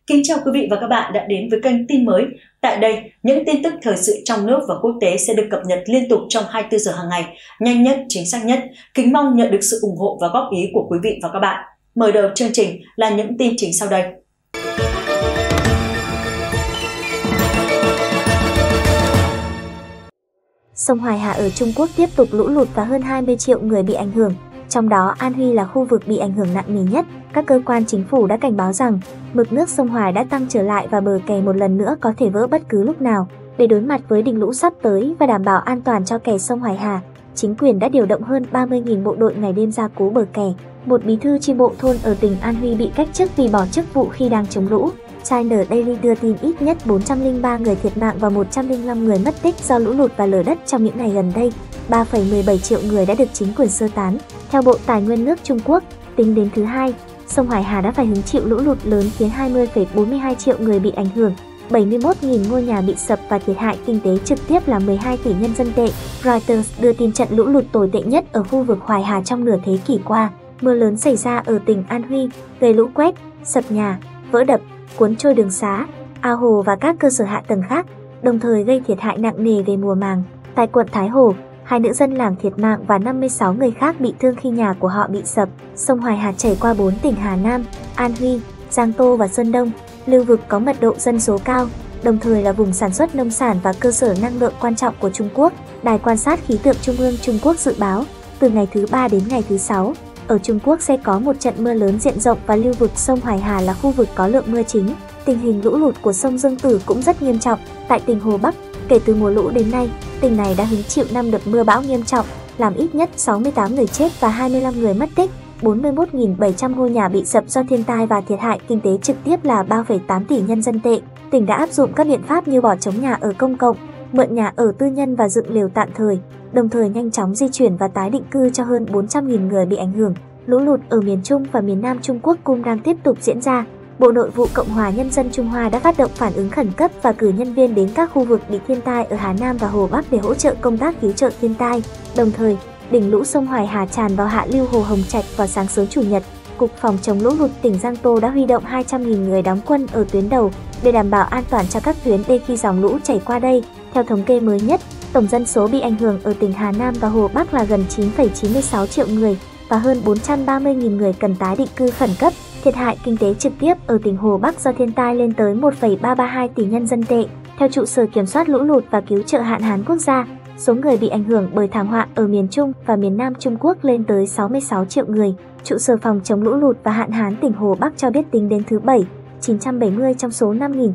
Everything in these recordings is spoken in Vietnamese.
Kính chào quý vị và các bạn đã đến với kênh tin mới. Tại đây, những tin tức thời sự trong nước và quốc tế sẽ được cập nhật liên tục trong 24 giờ hàng ngày, nhanh nhất, chính xác nhất. Kính mong nhận được sự ủng hộ và góp ý của quý vị và các bạn. Mở đầu chương trình là những tin chính sau đây. Sông Hoài Hà ở Trung Quốc tiếp tục lũ lụt và hơn 20 triệu người bị ảnh hưởng. Trong đó, An Huy là khu vực bị ảnh hưởng nặng nề nhất. Các cơ quan chính phủ đã cảnh báo rằng mực nước sông Hoài đã tăng trở lại và bờ kè một lần nữa có thể vỡ bất cứ lúc nào. Để đối mặt với đỉnh lũ sắp tới và đảm bảo an toàn cho kè sông Hoài Hà, chính quyền đã điều động hơn 30.000 bộ đội ngày đêm ra cố bờ kè. Một bí thư chi bộ thôn ở tỉnh An Huy bị cách chức vì bỏ chức vụ khi đang chống lũ. China Daily đưa tin ít nhất 403 người thiệt mạng và 105 người mất tích do lũ lụt và lở đất trong những ngày gần đây. 3,17 triệu người đã được chính quyền sơ tán. Theo Bộ Tài nguyên nước Trung Quốc, tính đến thứ Hai, sông Hoài Hà đã phải hứng chịu lũ lụt lớn khiến 20,42 triệu người bị ảnh hưởng, 71.000 ngôi nhà bị sập và thiệt hại kinh tế trực tiếp là 12 tỷ nhân dân tệ. Reuters đưa tin trận lũ lụt tồi tệ nhất ở khu vực Hoài Hà trong nửa thế kỷ qua. Mưa lớn xảy ra ở tỉnh An Huy, gây lũ quét, sập nhà, vỡ đập, cuốn trôi đường xá, ao hồ và các cơ sở hạ tầng khác, đồng thời gây thiệt hại nặng nề về mùa màng. Tại quận Thái Hồ, 2 nữ dân làng thiệt mạng và 56 người khác bị thương khi nhà của họ bị sập. Sông Hoài Hà chảy qua 4 tỉnh Hà Nam, An Huy, Giang Tô và Sơn Đông, lưu vực có mật độ dân số cao, đồng thời là vùng sản xuất nông sản và cơ sở năng lượng quan trọng của Trung Quốc. Đài quan sát khí tượng Trung ương Trung Quốc dự báo, từ ngày thứ Ba đến ngày thứ Sáu, ở Trung Quốc sẽ có một trận mưa lớn diện rộng và lưu vực sông Hoài Hà là khu vực có lượng mưa chính. Tình hình lũ lụt của sông Dương Tử cũng rất nghiêm trọng. Tại tỉnh Hồ Bắc, kể từ mùa lũ đến nay, tỉnh này đã hứng chịu 5 đợt mưa bão nghiêm trọng, làm ít nhất 68 người chết và 25 người mất tích, 41.700 ngôi nhà bị sập do thiên tai và thiệt hại kinh tế trực tiếp là 3,8 tỷ nhân dân tệ. Tỉnh đã áp dụng các biện pháp như bỏ trống nhà ở công cộng, mượn nhà ở tư nhân và dựng lều tạm thời, đồng thời nhanh chóng di chuyển và tái định cư cho hơn 400.000 người bị ảnh hưởng. Lũ lụt ở miền Trung và miền Nam Trung Quốc cũng đang tiếp tục diễn ra. Bộ Nội vụ Cộng hòa Nhân dân Trung Hoa đã phát động phản ứng khẩn cấp và cử nhân viên đến các khu vực bị thiên tai ở Hà Nam và Hồ Bắc để hỗ trợ công tác cứu trợ thiên tai. Đồng thời, đỉnh lũ sông Hoài Hà tràn vào hạ lưu hồ Hồng Trạch vào sáng sớm Chủ nhật. Cục Phòng chống lũ lụt tỉnh Giang Tô đã huy động 200.000 người đóng quân ở tuyến đầu để đảm bảo an toàn cho các tuyến đê khi dòng lũ chảy qua đây. Theo thống kê mới nhất, tổng dân số bị ảnh hưởng ở tỉnh Hà Nam và Hồ Bắc là gần 9,96 triệu người và hơn 430.000 người cần tái định cư khẩn cấp. Thiệt hại kinh tế trực tiếp ở tỉnh Hồ Bắc do thiên tai lên tới 1,332 tỷ nhân dân tệ. Theo trụ sở kiểm soát lũ lụt và cứu trợ hạn hán quốc gia, số người bị ảnh hưởng bởi thảm họa ở miền Trung và miền Nam Trung Quốc lên tới 66 triệu người. Trụ sở phòng chống lũ lụt và hạn hán tỉnh Hồ Bắc cho biết tính đến thứ Bảy, 970 trong số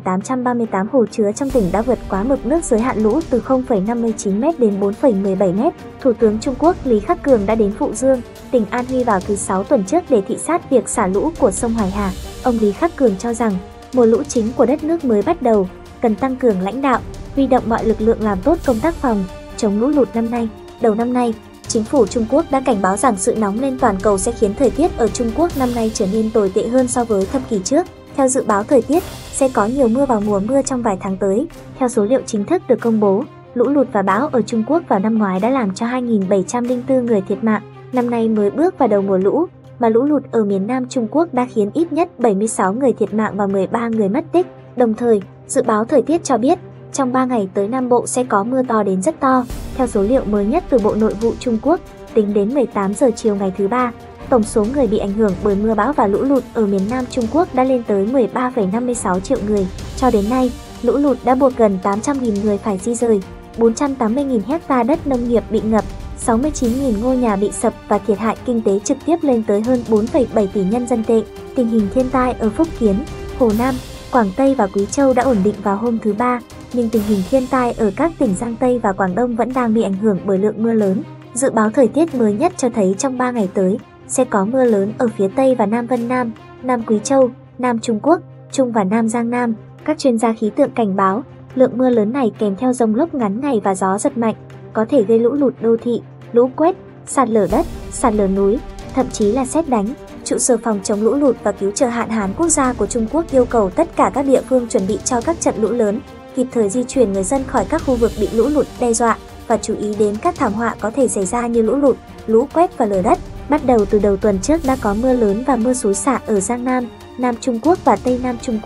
5.838 hồ chứa trong tỉnh đã vượt quá mực nước giới hạn lũ từ 0,59m đến 4,17m. Thủ tướng Trung Quốc Lý Khắc Cường đã đến Phụ Dương, tỉnh An Huy vào thứ Sáu tuần trước để thị sát việc xả lũ của sông Hoài Hà. Ông Lý Khắc Cường cho rằng, mùa lũ chính của đất nước mới bắt đầu, cần tăng cường lãnh đạo, huy động mọi lực lượng làm tốt công tác phòng chống lũ lụt năm nay. Đầu năm nay, chính phủ Trung Quốc đã cảnh báo rằng sự nóng lên toàn cầu sẽ khiến thời tiết ở Trung Quốc năm nay trở nên tồi tệ hơn so với thập kỷ trước. Theo dự báo thời tiết, sẽ có nhiều mưa vào mùa mưa trong vài tháng tới. Theo số liệu chính thức được công bố, lũ lụt và bão ở Trung Quốc vào năm ngoái đã làm cho 2.704 người thiệt mạng. Năm nay mới bước vào đầu mùa lũ, mà lũ lụt ở miền Nam Trung Quốc đã khiến ít nhất 76 người thiệt mạng và 13 người mất tích. Đồng thời, dự báo thời tiết cho biết, trong 3 ngày tới Nam Bộ sẽ có mưa to đến rất to. Theo số liệu mới nhất từ Bộ Nội vụ Trung Quốc, tính đến 18 giờ chiều ngày thứ Ba, tổng số người bị ảnh hưởng bởi mưa bão và lũ lụt ở miền Nam Trung Quốc đã lên tới 13,56 triệu người. Cho đến nay, lũ lụt đã buộc gần 800.000 người phải di rời, 480.000 hecta đất nông nghiệp bị ngập, 69.000 ngôi nhà bị sập và thiệt hại kinh tế trực tiếp lên tới hơn 4,7 tỷ nhân dân tệ. Tình hình thiên tai ở Phúc Kiến, Hồ Nam, Quảng Tây và Quý Châu đã ổn định vào hôm thứ Ba, nhưng tình hình thiên tai ở các tỉnh Giang Tây và Quảng Đông vẫn đang bị ảnh hưởng bởi lượng mưa lớn. Dự báo thời tiết mới nhất cho thấy trong 3 ngày tới, sẽ có mưa lớn ở phía Tây và Nam Vân Nam, Nam Quý Châu, Nam Trung Quốc, Trung và Nam Giang Nam. Các chuyên gia khí tượng cảnh báo, lượng mưa lớn này kèm theo dông lốc ngắn ngày và gió giật mạnh, có thể gây lũ lụt đô thị, lũ quét, sạt lở đất, sạt lở núi, thậm chí là sét đánh. Trụ sở phòng chống lũ lụt và cứu trợ hạn hán quốc gia của Trung Quốc yêu cầu tất cả các địa phương chuẩn bị cho các trận lũ lớn, kịp thời di chuyển người dân khỏi các khu vực bị lũ lụt đe dọa và chú ý đến các thảm họa có thể xảy ra như lũ lụt, lũ quét và lở đất. Bắt đầu từ đầu tuần trước đã có mưa lớn và mưa xối xả ở Giang Nam, Nam Trung Quốc và Tây Nam Trung Quốc.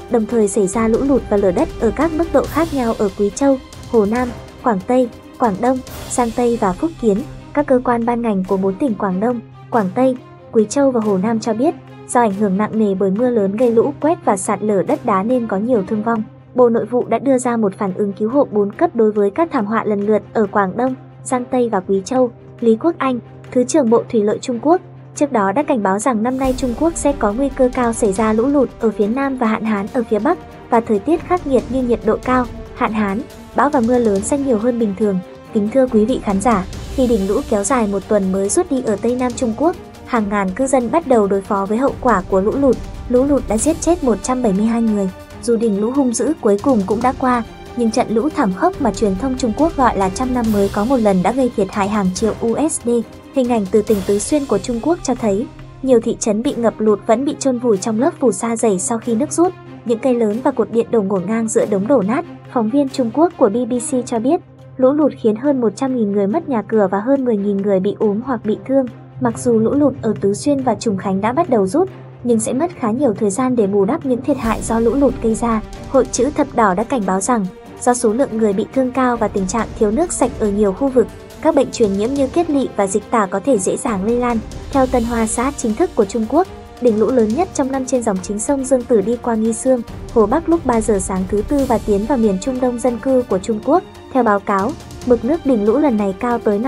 đồng thời xảy ra lũ lụt và lở đất ở các mức độ khác nhau ở Quý Châu, Hồ Nam, Quảng Tây, Quảng Đông, Giang Tây và Phúc Kiến. Các cơ quan ban ngành của 4 tỉnh Quảng Đông, Quảng Tây, Quý Châu và Hồ Nam cho biết, do ảnh hưởng nặng nề bởi mưa lớn gây lũ quét và sạt lở đất đá nên có nhiều thương vong. Bộ Nội vụ đã đưa ra một phản ứng cứu hộ 4 cấp đối với các thảm họa lần lượt ở Quảng Đông, Giang Tây và Quý Châu. Lý Quốc Anh, Thứ trưởng Bộ Thủy lợi Trung Quốc, trước đó đã cảnh báo rằng năm nay Trung Quốc sẽ có nguy cơ cao xảy ra lũ lụt ở phía Nam và hạn hán ở phía Bắc, và thời tiết khắc nghiệt như nhiệt độ cao, hạn hán, bão và mưa lớn sẽ nhiều hơn bình thường. Kính thưa quý vị khán giả, khi đỉnh lũ kéo dài một tuần mới rút đi ở Tây Nam Trung Quốc, hàng ngàn cư dân bắt đầu đối phó với hậu quả của lũ lụt. Lũ lụt đã giết chết 172 người. Dù đỉnh lũ hung dữ cuối cùng cũng đã qua, nhưng trận lũ thảm khốc mà truyền thông Trung Quốc gọi là trăm năm mới có một lần đã gây thiệt hại hàng triệu USD. Hình ảnh từ tỉnh Tứ Xuyên của Trung Quốc cho thấy, nhiều thị trấn bị ngập lụt vẫn bị chôn vùi trong lớp phù sa dày sau khi nước rút. Những cây lớn và cột điện đổ ngổn ngang giữa đống đổ nát. Phóng viên Trung Quốc của BBC cho biết, lũ lụt khiến hơn 100.000 người mất nhà cửa và hơn 10.000 người bị ốm hoặc bị thương. Mặc dù lũ lụt ở Tứ Xuyên và Trùng Khánh đã bắt đầu rút, nhưng sẽ mất khá nhiều thời gian để bù đắp những thiệt hại do lũ lụt gây ra. Hội Chữ Thập Đỏ đã cảnh báo rằng, do số lượng người bị thương cao và tình trạng thiếu nước sạch ở nhiều khu vực, các bệnh truyền nhiễm như kiết lỵ và dịch tả có thể dễ dàng lây lan. Theo Tân Hoa Xã chính thức của Trung Quốc, đỉnh lũ lớn nhất trong năm trên dòng chính sông Dương Tử đi qua Nghi Sương, Hồ Bắc lúc 3 giờ sáng thứ Tư và tiến vào miền Trung Đông dân cư của Trung Quốc. Theo báo cáo, mực nước đỉnh lũ lần này cao tới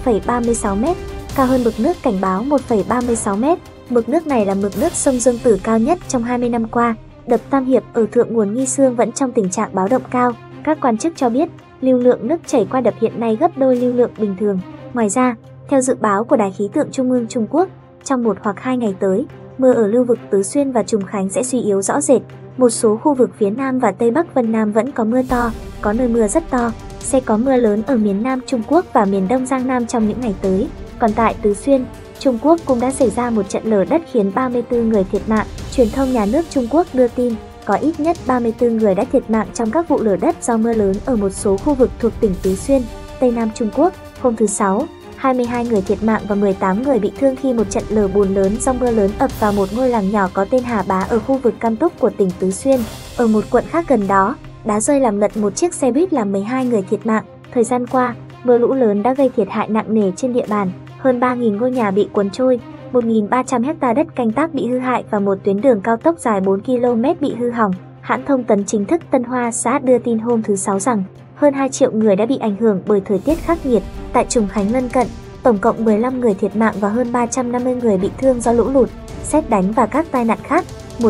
54,36 m, cao hơn mực nước cảnh báo 1,36 m. Mực nước này là mực nước sông Dương Tử cao nhất trong 20 năm qua. Đập Tam Hiệp ở thượng nguồn Nghi Sương vẫn trong tình trạng báo động cao. Các quan chức cho biết, lưu lượng nước chảy qua đập hiện nay gấp đôi lưu lượng bình thường. Ngoài ra, theo dự báo của Đài khí tượng Trung ương Trung Quốc, trong 1 hoặc 2 ngày tới, mưa ở lưu vực Tứ Xuyên và Trùng Khánh sẽ suy yếu rõ rệt. Một số khu vực phía Nam và Tây Bắc Vân Nam vẫn có mưa to, có nơi mưa rất to. Sẽ có mưa lớn ở miền Nam Trung Quốc và miền Đông Giang Nam trong những ngày tới. Còn tại Tứ Xuyên, Trung Quốc cũng đã xảy ra một trận lở đất khiến 34 người thiệt mạng. Truyền thông nhà nước Trung Quốc đưa tin, có ít nhất 34 người đã thiệt mạng trong các vụ lở đất do mưa lớn ở một số khu vực thuộc tỉnh Tứ Xuyên, Tây Nam Trung Quốc. Hôm thứ Sáu, 22 người thiệt mạng và 18 người bị thương khi một trận lở bùn lớn do mưa lớn ập vào một ngôi làng nhỏ có tên Hà Bá ở khu vực Cam Túc của tỉnh Tứ Xuyên. Ở một quận khác gần đó, đá rơi làm lật một chiếc xe buýt làm 12 người thiệt mạng. Thời gian qua, mưa lũ lớn đã gây thiệt hại nặng nề trên địa bàn. Hơn 3.000 ngôi nhà bị cuốn trôi, 1.300 ha đất canh tác bị hư hại và một tuyến đường cao tốc dài 4 km bị hư hỏng. Hãng thông tấn chính thức Tân Hoa Xã đưa tin hôm thứ Sáu rằng, hơn 2 triệu người đã bị ảnh hưởng bởi thời tiết khắc nghiệt. Tại Trùng Khánh lân cận, tổng cộng 15 người thiệt mạng và hơn 350 người bị thương do lũ lụt, sét đánh và các tai nạn khác.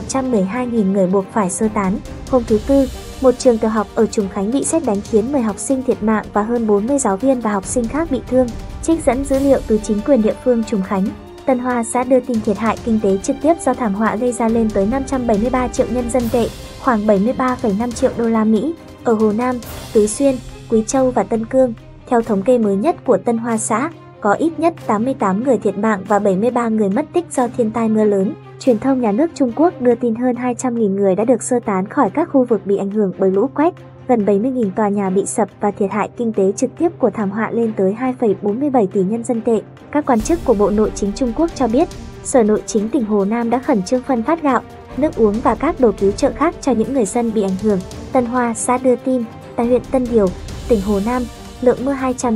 112.000 người buộc phải sơ tán. Hôm thứ Tư, một trường tiểu học ở Trùng Khánh bị sét đánh khiến 10 học sinh thiệt mạng và hơn 40 giáo viên và học sinh khác bị thương. Trích dẫn dữ liệu từ chính quyền địa phương Trùng Khánh, Tân Hoa Xã đưa tin thiệt hại kinh tế trực tiếp do thảm họa gây ra lên tới 573 triệu nhân dân tệ, khoảng 73,5 triệu đô la Mỹ. Ở Hồ Nam, Tứ Xuyên, Quý Châu và Tân Cương, theo thống kê mới nhất của Tân Hoa Xã, có ít nhất 88 người thiệt mạng và 73 người mất tích do thiên tai mưa lớn. Truyền thông nhà nước Trung Quốc đưa tin hơn 200.000 người đã được sơ tán khỏi các khu vực bị ảnh hưởng bởi lũ quét, gần 70.000 tòa nhà bị sập và thiệt hại kinh tế trực tiếp của thảm họa lên tới 2,47 tỷ nhân dân tệ. Các quan chức của Bộ Nội chính Trung Quốc cho biết, Sở Nội chính tỉnh Hồ Nam đã khẩn trương phân phát gạo, nước uống và các đồ cứu trợ khác cho những người dân bị ảnh hưởng. Tân Hoa Xã đưa tin, tại huyện Tân Điều, tỉnh Hồ Nam, lượng mưa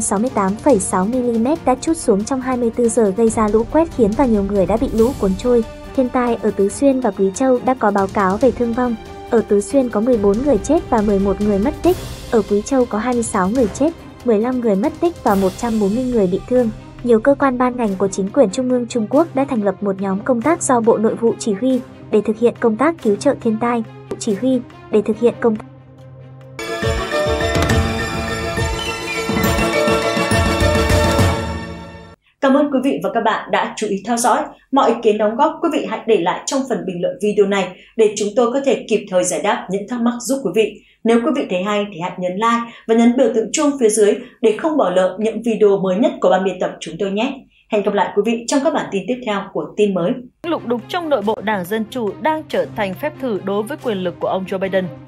268,6 mm đã trút xuống trong 24 giờ gây ra lũ quét khiến và nhiều người đã bị lũ cuốn trôi. Thiên tai ở Tứ Xuyên và Quý Châu đã có báo cáo về thương vong. Ở Tứ Xuyên có 14 người chết và 11 người mất tích. Ở Quý Châu có 26 người chết, 15 người mất tích và 140 người bị thương. Nhiều cơ quan ban ngành của chính quyền Trung ương Trung Quốc đã thành lập một nhóm công tác do Bộ Nội vụ chỉ huy để thực hiện công tác cứu trợ thiên tai. Cảm ơn quý vị và các bạn đã chú ý theo dõi. Mọi ý kiến đóng góp quý vị hãy để lại trong phần bình luận video này để chúng tôi có thể kịp thời giải đáp những thắc mắc giúp quý vị. Nếu quý vị thấy hay thì hãy nhấn like và nhấn biểu tượng chuông phía dưới để không bỏ lỡ những video mới nhất của ban biên tập chúng tôi nhé. Hẹn gặp lại quý vị trong các bản tin tiếp theo của tin mới. Lục đục trong nội bộ Đảng Dân Chủ đang trở thành phép thử đối với quyền lực của ông Joe Biden.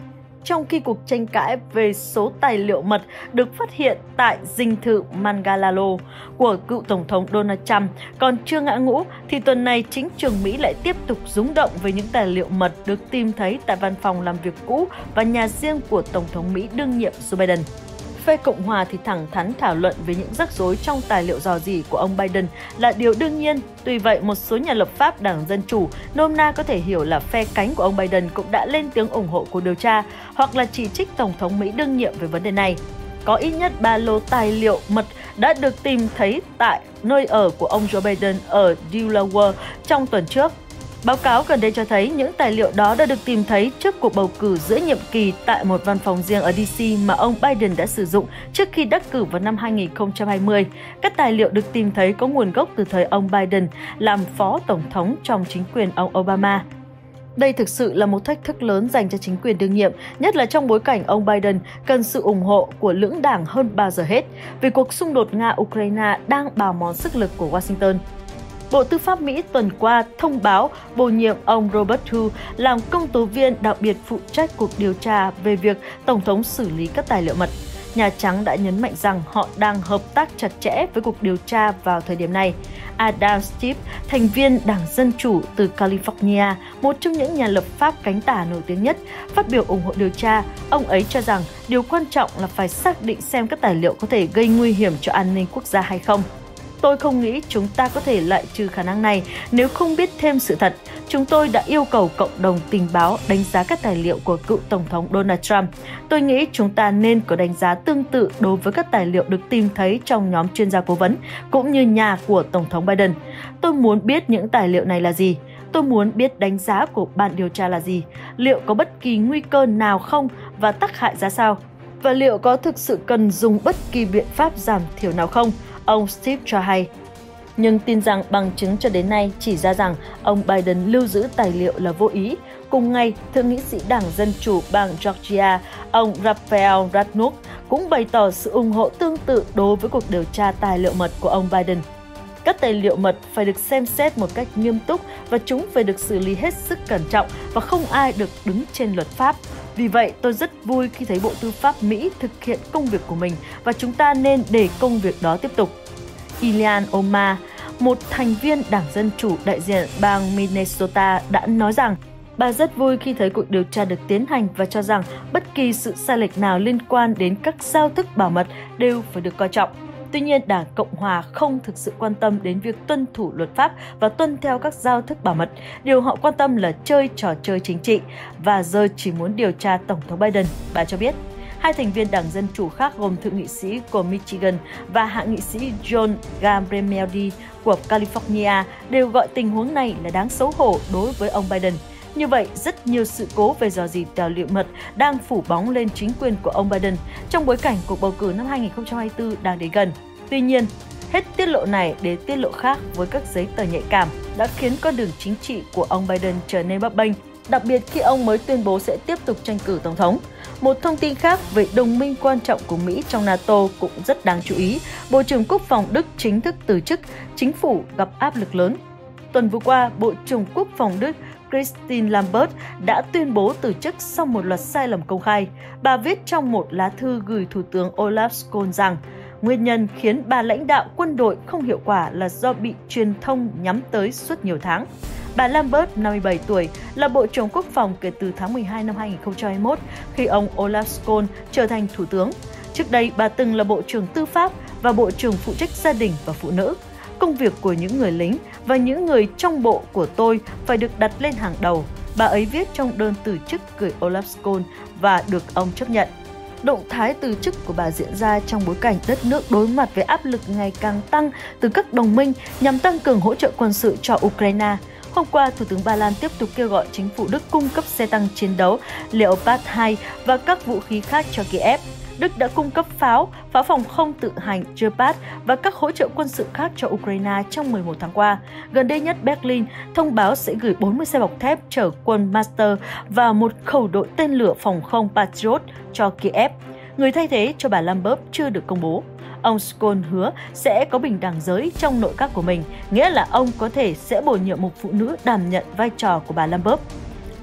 trong khi cuộc tranh cãi về số tài liệu mật được phát hiện tại dinh thự Mar-a-Lago của cựu Tổng thống Donald Trump còn chưa ngã ngũ, thì tuần này chính trường Mỹ lại tiếp tục rúng động về những tài liệu mật được tìm thấy tại văn phòng làm việc cũ và nhà riêng của Tổng thống Mỹ đương nhiệm Joe Biden. Phe Cộng hòa thì thẳng thắn thảo luận về những rắc rối trong tài liệu rò rỉ của ông Biden là điều đương nhiên. Tuy vậy, một số nhà lập pháp Đảng Dân Chủ, nôm na có thể hiểu là phe cánh của ông Biden, cũng đã lên tiếng ủng hộ cuộc điều tra hoặc là chỉ trích Tổng thống Mỹ đương nhiệm về vấn đề này. Có ít nhất 3 lô tài liệu mật đã được tìm thấy tại nơi ở của ông Joe Biden ở Delaware trong tuần trước. Báo cáo gần đây cho thấy những tài liệu đó đã được tìm thấy trước cuộc bầu cử giữa nhiệm kỳ tại một văn phòng riêng ở DC mà ông Biden đã sử dụng trước khi đắc cử vào năm 2020. Các tài liệu được tìm thấy có nguồn gốc từ thời ông Biden làm phó tổng thống trong chính quyền ông Obama. Đây thực sự là một thách thức lớn dành cho chính quyền đương nhiệm, nhất là trong bối cảnh ông Biden cần sự ủng hộ của lưỡng đảng hơn bao giờ hết, vì cuộc xung đột Nga-Ukraine đang bào mòn sức lực của Washington. Bộ Tư pháp Mỹ tuần qua thông báo bổ nhiệm ông Robert Hur làm công tố viên đặc biệt phụ trách cuộc điều tra về việc Tổng thống xử lý các tài liệu mật. Nhà Trắng đã nhấn mạnh rằng họ đang hợp tác chặt chẽ với cuộc điều tra vào thời điểm này. Adam Schiff, thành viên Đảng Dân Chủ từ California, một trong những nhà lập pháp cánh tả nổi tiếng nhất, phát biểu ủng hộ điều tra. Ông ấy cho rằng điều quan trọng là phải xác định xem các tài liệu có thể gây nguy hiểm cho an ninh quốc gia hay không. Tôi không nghĩ chúng ta có thể loại trừ khả năng này nếu không biết thêm sự thật. Chúng tôi đã yêu cầu cộng đồng tình báo đánh giá các tài liệu của cựu Tổng thống Donald Trump. Tôi nghĩ chúng ta nên có đánh giá tương tự đối với các tài liệu được tìm thấy trong nhóm chuyên gia cố vấn, cũng như nhà của Tổng thống Biden. Tôi muốn biết những tài liệu này là gì. Tôi muốn biết đánh giá của ban điều tra là gì. Liệu có bất kỳ nguy cơ nào không và tác hại ra sao? Và liệu có thực sự cần dùng bất kỳ biện pháp giảm thiểu nào không? Ông Steve cho hay. Nhưng tin rằng bằng chứng cho đến nay chỉ ra rằng ông Biden lưu giữ tài liệu là vô ý. Cùng ngày, Thượng nghị sĩ Đảng Dân Chủ bang Georgia, ông Raphael Warnock cũng bày tỏ sự ủng hộ tương tự đối với cuộc điều tra tài liệu mật của ông Biden. Các tài liệu mật phải được xem xét một cách nghiêm túc và chúng phải được xử lý hết sức cẩn trọng và không ai được đứng trên luật pháp. Vì vậy, tôi rất vui khi thấy Bộ Tư pháp Mỹ thực hiện công việc của mình và chúng ta nên để công việc đó tiếp tục. Ilhan Omar, một thành viên Đảng Dân Chủ đại diện bang Minnesota đã nói rằng bà rất vui khi thấy cuộc điều tra được tiến hành và cho rằng bất kỳ sự sai lệch nào liên quan đến các giao thức bảo mật đều phải được coi trọng. Tuy nhiên, Đảng Cộng Hòa không thực sự quan tâm đến việc tuân thủ luật pháp và tuân theo các giao thức bảo mật. Điều họ quan tâm là chơi trò chơi chính trị và giờ chỉ muốn điều tra Tổng thống Biden, bà cho biết. Hai thành viên Đảng Dân Chủ khác gồm Thượng nghị sĩ của Michigan và Hạ nghị sĩ John Gabrieldi của California đều gọi tình huống này là đáng xấu hổ đối với ông Biden. Như vậy, rất nhiều sự cố về rò rỉ tài liệu mật đang phủ bóng lên chính quyền của ông Biden trong bối cảnh cuộc bầu cử năm 2024 đang đến gần. Tuy nhiên, hết tiết lộ này đến tiết lộ khác với các giấy tờ nhạy cảm đã khiến con đường chính trị của ông Biden trở nên bấp bênh, đặc biệt khi ông mới tuyên bố sẽ tiếp tục tranh cử tổng thống. Một thông tin khác về đồng minh quan trọng của Mỹ trong NATO cũng rất đáng chú ý. Bộ trưởng Quốc phòng Đức chính thức từ chức, chính phủ gặp áp lực lớn. Tuần vừa qua, Bộ trưởng Quốc phòng Đức Christine Lambert đã tuyên bố từ chức sau một loạt sai lầm công khai. Bà viết trong một lá thư gửi Thủ tướng Olaf Scholz rằng nguyên nhân khiến bà lãnh đạo quân đội không hiệu quả là do bị truyền thông nhắm tới suốt nhiều tháng. Bà Lambert, 57 tuổi, là Bộ trưởng Quốc phòng kể từ tháng 12 năm 2021 khi ông Olaf Scholz trở thành Thủ tướng. Trước đây, bà từng là Bộ trưởng Tư pháp và Bộ trưởng phụ trách gia đình và phụ nữ. Công việc của những người lính và những người trong bộ của tôi phải được đặt lên hàng đầu, bà ấy viết trong đơn từ chức gửi Olaf Scholz và được ông chấp nhận. Động thái từ chức của bà diễn ra trong bối cảnh đất nước đối mặt với áp lực ngày càng tăng từ các đồng minh nhằm tăng cường hỗ trợ quân sự cho Ukraine. Hôm qua, Thủ tướng Ba Lan tiếp tục kêu gọi chính phủ Đức cung cấp xe tăng chiến đấu Leopard 2 và các vũ khí khác cho Kiev. Đức đã cung cấp pháo phòng không tự hành Gepard và các hỗ trợ quân sự khác cho Ukraine trong 11 tháng qua. Gần đây nhất, Berlin thông báo sẽ gửi 40 xe bọc thép chở quân Master và một khẩu đội tên lửa phòng không Patriot cho Kiev. Người thay thế cho bà Lambert chưa được công bố. Ông Scholz hứa sẽ có bình đẳng giới trong nội các của mình, nghĩa là ông có thể sẽ bổ nhiệm một phụ nữ đảm nhận vai trò của bà Lambert.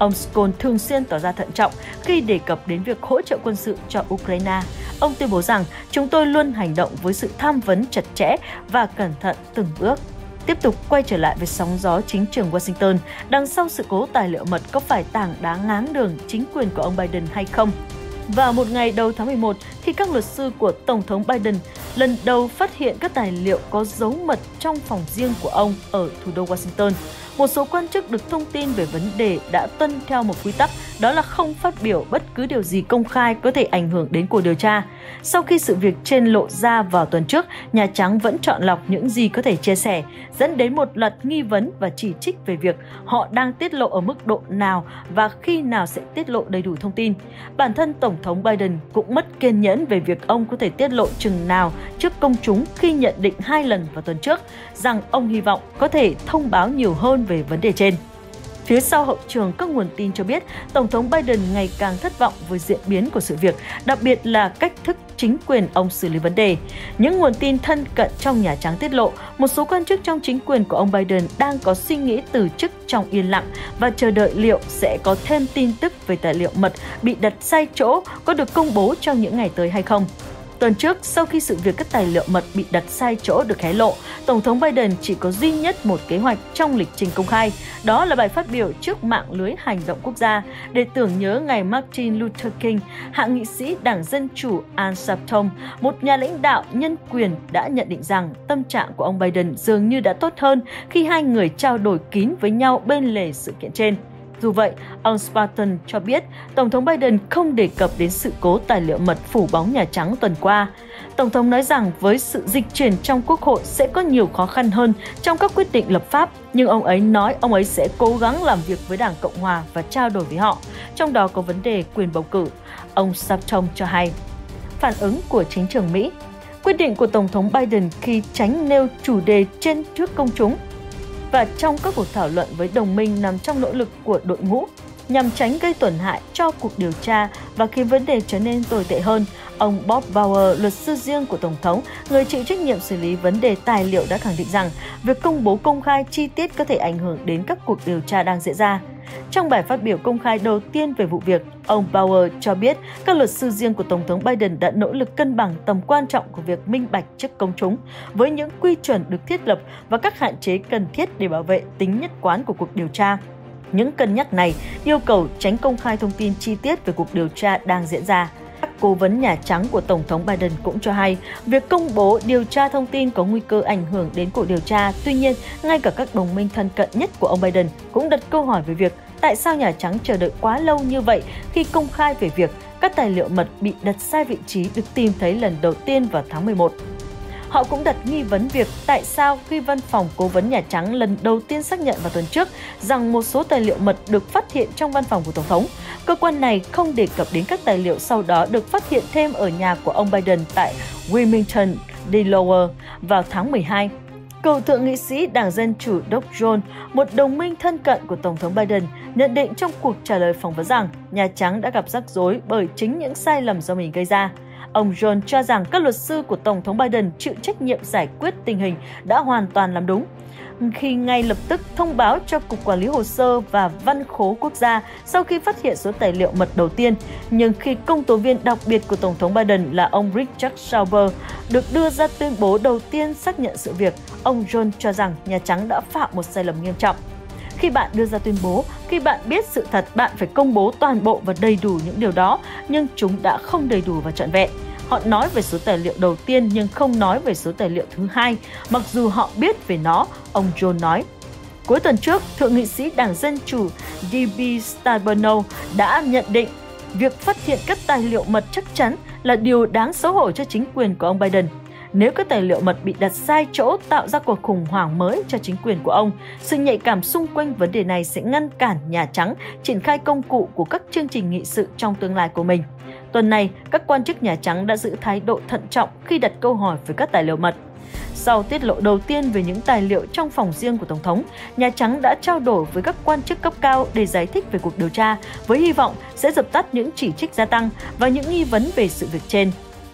Ông Scholz thường xuyên tỏ ra thận trọng khi đề cập đến việc hỗ trợ quân sự cho Ukraine. Ông tuyên bố rằng chúng tôi luôn hành động với sự tham vấn chặt chẽ và cẩn thận từng bước. Tiếp tục quay trở lại với sóng gió chính trường Washington, đằng sau sự cố tài liệu mật có phải tảng đá ngáng đường chính quyền của ông Biden hay không? Vào một ngày đầu tháng 11, khi các luật sư của Tổng thống Biden lần đầu phát hiện các tài liệu có dấu mật trong phòng riêng của ông ở thủ đô Washington, một số quan chức được thông tin về vấn đề đã tuân theo một quy tắc, đó là không phát biểu bất cứ điều gì công khai có thể ảnh hưởng đến cuộc điều tra. Sau khi sự việc trên lộ ra vào tuần trước, Nhà Trắng vẫn chọn lọc những gì có thể chia sẻ, dẫn đến một loạt nghi vấn và chỉ trích về việc họ đang tiết lộ ở mức độ nào và khi nào sẽ tiết lộ đầy đủ thông tin. Bản thân Tổng thống Biden cũng mất kiên nhẫn về việc ông có thể tiết lộ chừng nào trước công chúng khi nhận định 2 lần vào tuần trước rằng ông hy vọng có thể thông báo nhiều hơn về vấn đề trên. Phía sau hậu trường, các nguồn tin cho biết Tổng thống Biden ngày càng thất vọng với diễn biến của sự việc, đặc biệt là cách thức chính quyền ông xử lý vấn đề. Những nguồn tin thân cận trong Nhà Trắng tiết lộ, một số quan chức trong chính quyền của ông Biden đang có suy nghĩ từ chức trong yên lặng và chờ đợi liệu sẽ có thêm tin tức về tài liệu mật bị đặt sai chỗ có được công bố trong những ngày tới hay không. Tuần trước, sau khi sự việc các tài liệu mật bị đặt sai chỗ được hé lộ, Tổng thống Biden chỉ có duy nhất một kế hoạch trong lịch trình công khai, đó là bài phát biểu trước mạng lưới hành động quốc gia để tưởng nhớ ngày Martin Luther King. Hạ nghị sĩ Đảng Dân Chủ Al Sharpton, một nhà lãnh đạo nhân quyền, đã nhận định rằng tâm trạng của ông Biden dường như đã tốt hơn khi hai người trao đổi kín với nhau bên lề sự kiện trên. Dù vậy, ông Spartan cho biết Tổng thống Biden không đề cập đến sự cố tài liệu mật phủ bóng Nhà Trắng tuần qua. Tổng thống nói rằng với sự dịch chuyển trong Quốc hội sẽ có nhiều khó khăn hơn trong các quyết định lập pháp, nhưng ông ấy nói ông ấy sẽ cố gắng làm việc với Đảng Cộng Hòa và trao đổi với họ, trong đó có vấn đề quyền bầu cử. Ông Sharpton cho hay. Phản ứng của chính trường Mỹ. Quyết định của Tổng thống Biden khi tránh nêu chủ đề trên trước công chúng và trong các cuộc thảo luận với đồng minh nằm trong nỗ lực của đội ngũ nhằm tránh gây tổn hại cho cuộc điều tra và khiến vấn đề trở nên tồi tệ hơn. Ông Bob Bauer, luật sư riêng của Tổng thống, người chịu trách nhiệm xử lý vấn đề tài liệu, đã khẳng định rằng việc công bố công khai chi tiết có thể ảnh hưởng đến các cuộc điều tra đang diễn ra. Trong bài phát biểu công khai đầu tiên về vụ việc, ông Bauer cho biết các luật sư riêng của Tổng thống Biden đã nỗ lực cân bằng tầm quan trọng của việc minh bạch trước công chúng với những quy chuẩn được thiết lập và các hạn chế cần thiết để bảo vệ tính nhất quán của cuộc điều tra. Những cân nhắc này yêu cầu tránh công khai thông tin chi tiết về cuộc điều tra đang diễn ra. Các cố vấn Nhà Trắng của Tổng thống Biden cũng cho hay việc công bố điều tra thông tin có nguy cơ ảnh hưởng đến cuộc điều tra. Tuy nhiên, ngay cả các đồng minh thân cận nhất của ông Biden cũng đặt câu hỏi về việc tại sao Nhà Trắng chờ đợi quá lâu như vậy khi công khai về việc các tài liệu mật bị đặt sai vị trí được tìm thấy lần đầu tiên vào tháng 11. Họ cũng đặt nghi vấn việc tại sao khi Văn phòng Cố vấn Nhà Trắng lần đầu tiên xác nhận vào tuần trước rằng một số tài liệu mật được phát hiện trong văn phòng của Tổng thống, cơ quan này không đề cập đến các tài liệu sau đó được phát hiện thêm ở nhà của ông Biden tại Wilmington, Delaware vào tháng 12. Cựu thượng nghị sĩ Đảng Dân Chủ Doug Jones, một đồng minh thân cận của Tổng thống Biden, nhận định trong cuộc trả lời phỏng vấn rằng Nhà Trắng đã gặp rắc rối bởi chính những sai lầm do mình gây ra. Ông Jones cho rằng các luật sư của Tổng thống Biden chịu trách nhiệm giải quyết tình hình đã hoàn toàn làm đúng, khi ngay lập tức thông báo cho Cục Quản lý Hồ sơ và Văn khố Quốc gia sau khi phát hiện số tài liệu mật đầu tiên. Nhưng khi công tố viên đặc biệt của Tổng thống Biden là ông Richard Sauber được đưa ra tuyên bố đầu tiên xác nhận sự việc, ông Jones cho rằng Nhà Trắng đã phạm một sai lầm nghiêm trọng. Khi bạn đưa ra tuyên bố, khi bạn biết sự thật, bạn phải công bố toàn bộ và đầy đủ những điều đó, nhưng chúng đã không đầy đủ và trọn vẹn. Họ nói về số tài liệu đầu tiên nhưng không nói về số tài liệu thứ hai, mặc dù họ biết về nó, ông Jones nói. Cuối tuần trước, Thượng nghị sĩ Đảng Dân Chủ D.B. Stabenow đã nhận định việc phát hiện các tài liệu mật chắc chắn là điều đáng xấu hổ cho chính quyền của ông Biden. Nếu các tài liệu mật bị đặt sai chỗ tạo ra cuộc khủng hoảng mới cho chính quyền của ông, sự nhạy cảm xung quanh vấn đề này sẽ ngăn cản Nhà Trắng triển khai công cụ của các chương trình nghị sự trong tương lai của mình. Tuần này, các quan chức Nhà Trắng đã giữ thái độ thận trọng khi đặt câu hỏi về các tài liệu mật. Sau tiết lộ đầu tiên về những tài liệu trong phòng riêng của Tổng thống, Nhà Trắng đã trao đổi với các quan chức cấp cao để giải thích về cuộc điều tra, với hy vọng sẽ dập tắt những chỉ trích gia tăng và những nghi vấn về sự việc trên.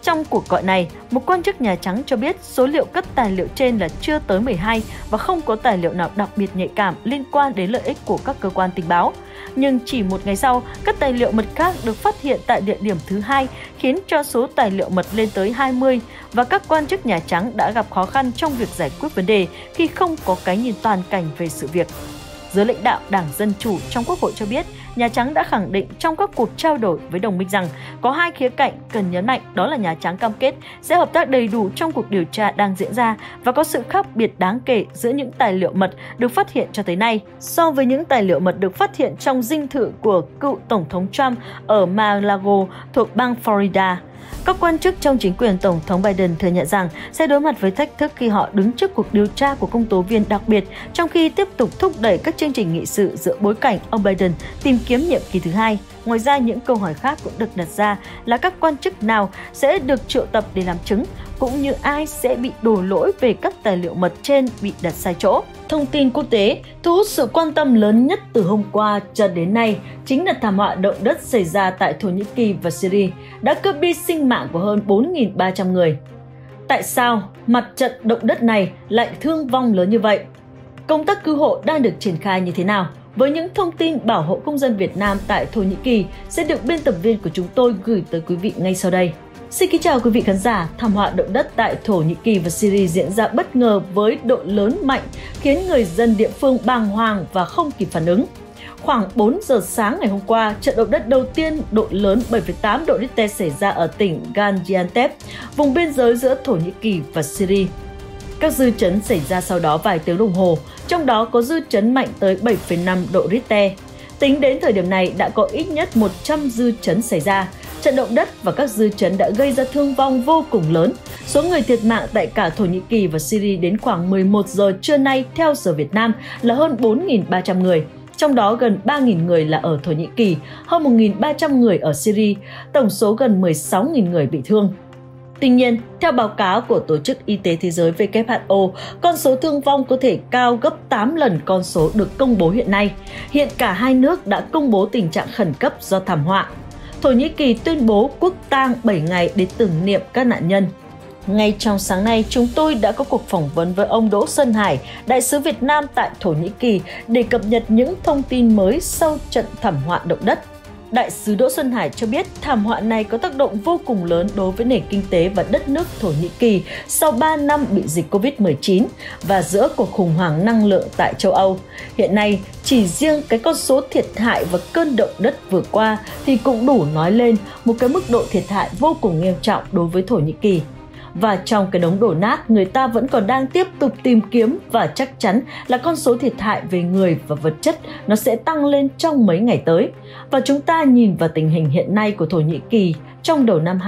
Trong cuộc gọi này, một quan chức Nhà Trắng cho biết số liệu cất tài liệu trên là chưa tới 12 và không có tài liệu nào đặc biệt nhạy cảm liên quan đến lợi ích của các cơ quan tình báo. Nhưng chỉ một ngày sau, các tài liệu mật khác được phát hiện tại địa điểm thứ hai, khiến cho số tài liệu mật lên tới 20 và các quan chức Nhà Trắng đã gặp khó khăn trong việc giải quyết vấn đề khi không có cái nhìn toàn cảnh về sự việc. Giới lãnh đạo Đảng Dân Chủ trong Quốc hội cho biết, Nhà Trắng đã khẳng định trong các cuộc trao đổi với đồng minh rằng có hai khía cạnh cần nhấn mạnh, đó là Nhà Trắng cam kết sẽ hợp tác đầy đủ trong cuộc điều tra đang diễn ra và có sự khác biệt đáng kể giữa những tài liệu mật được phát hiện cho tới nay so với những tài liệu mật được phát hiện trong dinh thự của cựu Tổng thống Trump ở Mar-a-Lago thuộc bang Florida. Các quan chức trong chính quyền Tổng thống Biden thừa nhận rằng sẽ đối mặt với thách thức khi họ đứng trước cuộc điều tra của công tố viên đặc biệt, trong khi tiếp tục thúc đẩy các chương trình nghị sự giữa bối cảnh ông Biden tìm kiếm nhiệm kỳ thứ hai. Ngoài ra, những câu hỏi khác cũng được đặt ra là các quan chức nào sẽ được triệu tập để làm chứng, cũng như ai sẽ bị đổ lỗi về các tài liệu mật trên bị đặt sai chỗ. Thông tin quốc tế thu hút sự quan tâm lớn nhất từ hôm qua cho đến nay chính là thảm họa động đất xảy ra tại Thổ Nhĩ Kỳ và Syria đã cướp đi sinh mạng của hơn 4.300 người. Tại sao mặt trận động đất này lại thương vong lớn như vậy? Công tác cứu hộ đang được triển khai như thế nào? Với những thông tin bảo hộ công dân Việt Nam tại Thổ Nhĩ Kỳ sẽ được biên tập viên của chúng tôi gửi tới quý vị ngay sau đây. Xin kính chào quý vị khán giả. Thảm họa động đất tại Thổ Nhĩ Kỳ và Syria diễn ra bất ngờ với độ lớn mạnh, khiến người dân địa phương bàng hoàng và không kịp phản ứng. Khoảng 4 giờ sáng ngày hôm qua, trận động đất đầu tiên độ lớn 7,8 độ Richter xảy ra ở tỉnh Gaziantep, vùng biên giới giữa Thổ Nhĩ Kỳ và Syria. Các dư chấn xảy ra sau đó vài tiếng đồng hồ, trong đó có dư chấn mạnh tới 7,5 độ Richter. Tính đến thời điểm này đã có ít nhất 100 dư chấn xảy ra. Trận động đất và các dư chấn đã gây ra thương vong vô cùng lớn. Số người thiệt mạng tại cả Thổ Nhĩ Kỳ và Syria đến khoảng 11 giờ trưa nay theo giờ Việt Nam là hơn 4.300 người. Trong đó gần 3.000 người là ở Thổ Nhĩ Kỳ, hơn 1.300 người ở Syria, tổng số gần 16.000 người bị thương. Tuy nhiên, theo báo cáo của Tổ chức Y tế Thế giới WHO, con số thương vong có thể cao gấp 8 lần con số được công bố hiện nay. Hiện cả hai nước đã công bố tình trạng khẩn cấp do thảm họa. Thổ Nhĩ Kỳ tuyên bố quốc tang 7 ngày để tưởng niệm các nạn nhân. Ngay trong sáng nay, chúng tôi đã có cuộc phỏng vấn với ông Đỗ Xuân Hải, đại sứ Việt Nam tại Thổ Nhĩ Kỳ, để cập nhật những thông tin mới sau trận thảm họa động đất. Đại sứ Đỗ Xuân Hải cho biết thảm họa này có tác động vô cùng lớn đối với nền kinh tế và đất nước Thổ Nhĩ Kỳ sau 3 năm bị dịch Covid-19 và giữa cuộc khủng hoảng năng lượng tại châu Âu. Hiện nay, chỉ riêng cái con số thiệt hại và cơn động đất vừa qua thì cũng đủ nói lên một cái mức độ thiệt hại vô cùng nghiêm trọng đối với Thổ Nhĩ Kỳ. Và trong cái đống đổ nát, người ta vẫn còn đang tiếp tục tìm kiếm và chắc chắn là con số thiệt hại về người và vật chất nó sẽ tăng lên trong mấy ngày tới. Và chúng ta nhìn vào tình hình hiện nay của Thổ Nhĩ Kỳ trong đầu năm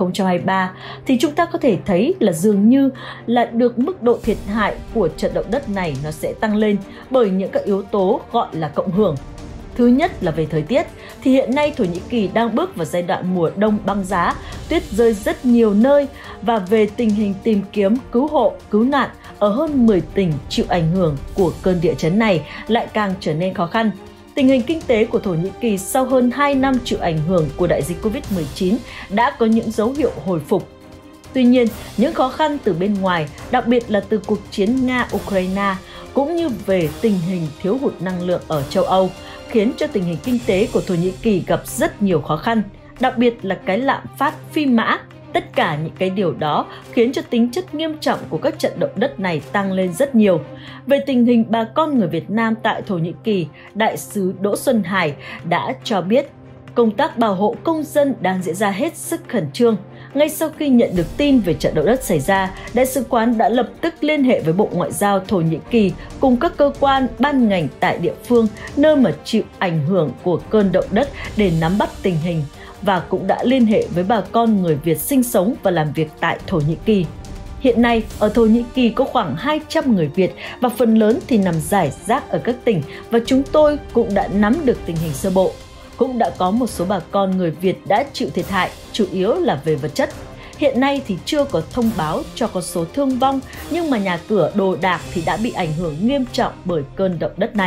2023 thì chúng ta có thể thấy là dường như là được mức độ thiệt hại của trận động đất này nó sẽ tăng lên bởi những các yếu tố gọi là cộng hưởng. Thứ nhất là về thời tiết, thì hiện nay Thổ Nhĩ Kỳ đang bước vào giai đoạn mùa đông băng giá, tuyết rơi rất nhiều nơi, và về tình hình tìm kiếm, cứu hộ, cứu nạn ở hơn 10 tỉnh chịu ảnh hưởng của cơn địa chấn này lại càng trở nên khó khăn. Tình hình kinh tế của Thổ Nhĩ Kỳ sau hơn 2 năm chịu ảnh hưởng của đại dịch Covid-19 đã có những dấu hiệu hồi phục. Tuy nhiên, những khó khăn từ bên ngoài, đặc biệt là từ cuộc chiến Nga-Ukraine, cũng như về tình hình thiếu hụt năng lượng ở châu Âu, khiến cho tình hình kinh tế của Thổ Nhĩ Kỳ gặp rất nhiều khó khăn, đặc biệt là cái lạm phát phi mã. Tất cả những cái điều đó khiến cho tính chất nghiêm trọng của các trận động đất này tăng lên rất nhiều. Về tình hình bà con người Việt Nam tại Thổ Nhĩ Kỳ, Đại sứ Đỗ Xuân Hải đã cho biết công tác bảo hộ công dân đang diễn ra hết sức khẩn trương. Ngay sau khi nhận được tin về trận động đất xảy ra, Đại sứ quán đã lập tức liên hệ với Bộ Ngoại giao Thổ Nhĩ Kỳ cùng các cơ quan, ban ngành tại địa phương nơi mà chịu ảnh hưởng của cơn động đất để nắm bắt tình hình, và cũng đã liên hệ với bà con người Việt sinh sống và làm việc tại Thổ Nhĩ Kỳ. Hiện nay, ở Thổ Nhĩ Kỳ có khoảng 200 người Việt và phần lớn thì nằm rải rác ở các tỉnh, và chúng tôi cũng đã nắm được tình hình sơ bộ. Cũng đã có một số bà con người Việt đã chịu thiệt hại, chủ yếu là về vật chất. Hiện nay thì chưa có thông báo cho con số thương vong, nhưng mà nhà cửa đồ đạc thì đã bị ảnh hưởng nghiêm trọng bởi cơn động đất này.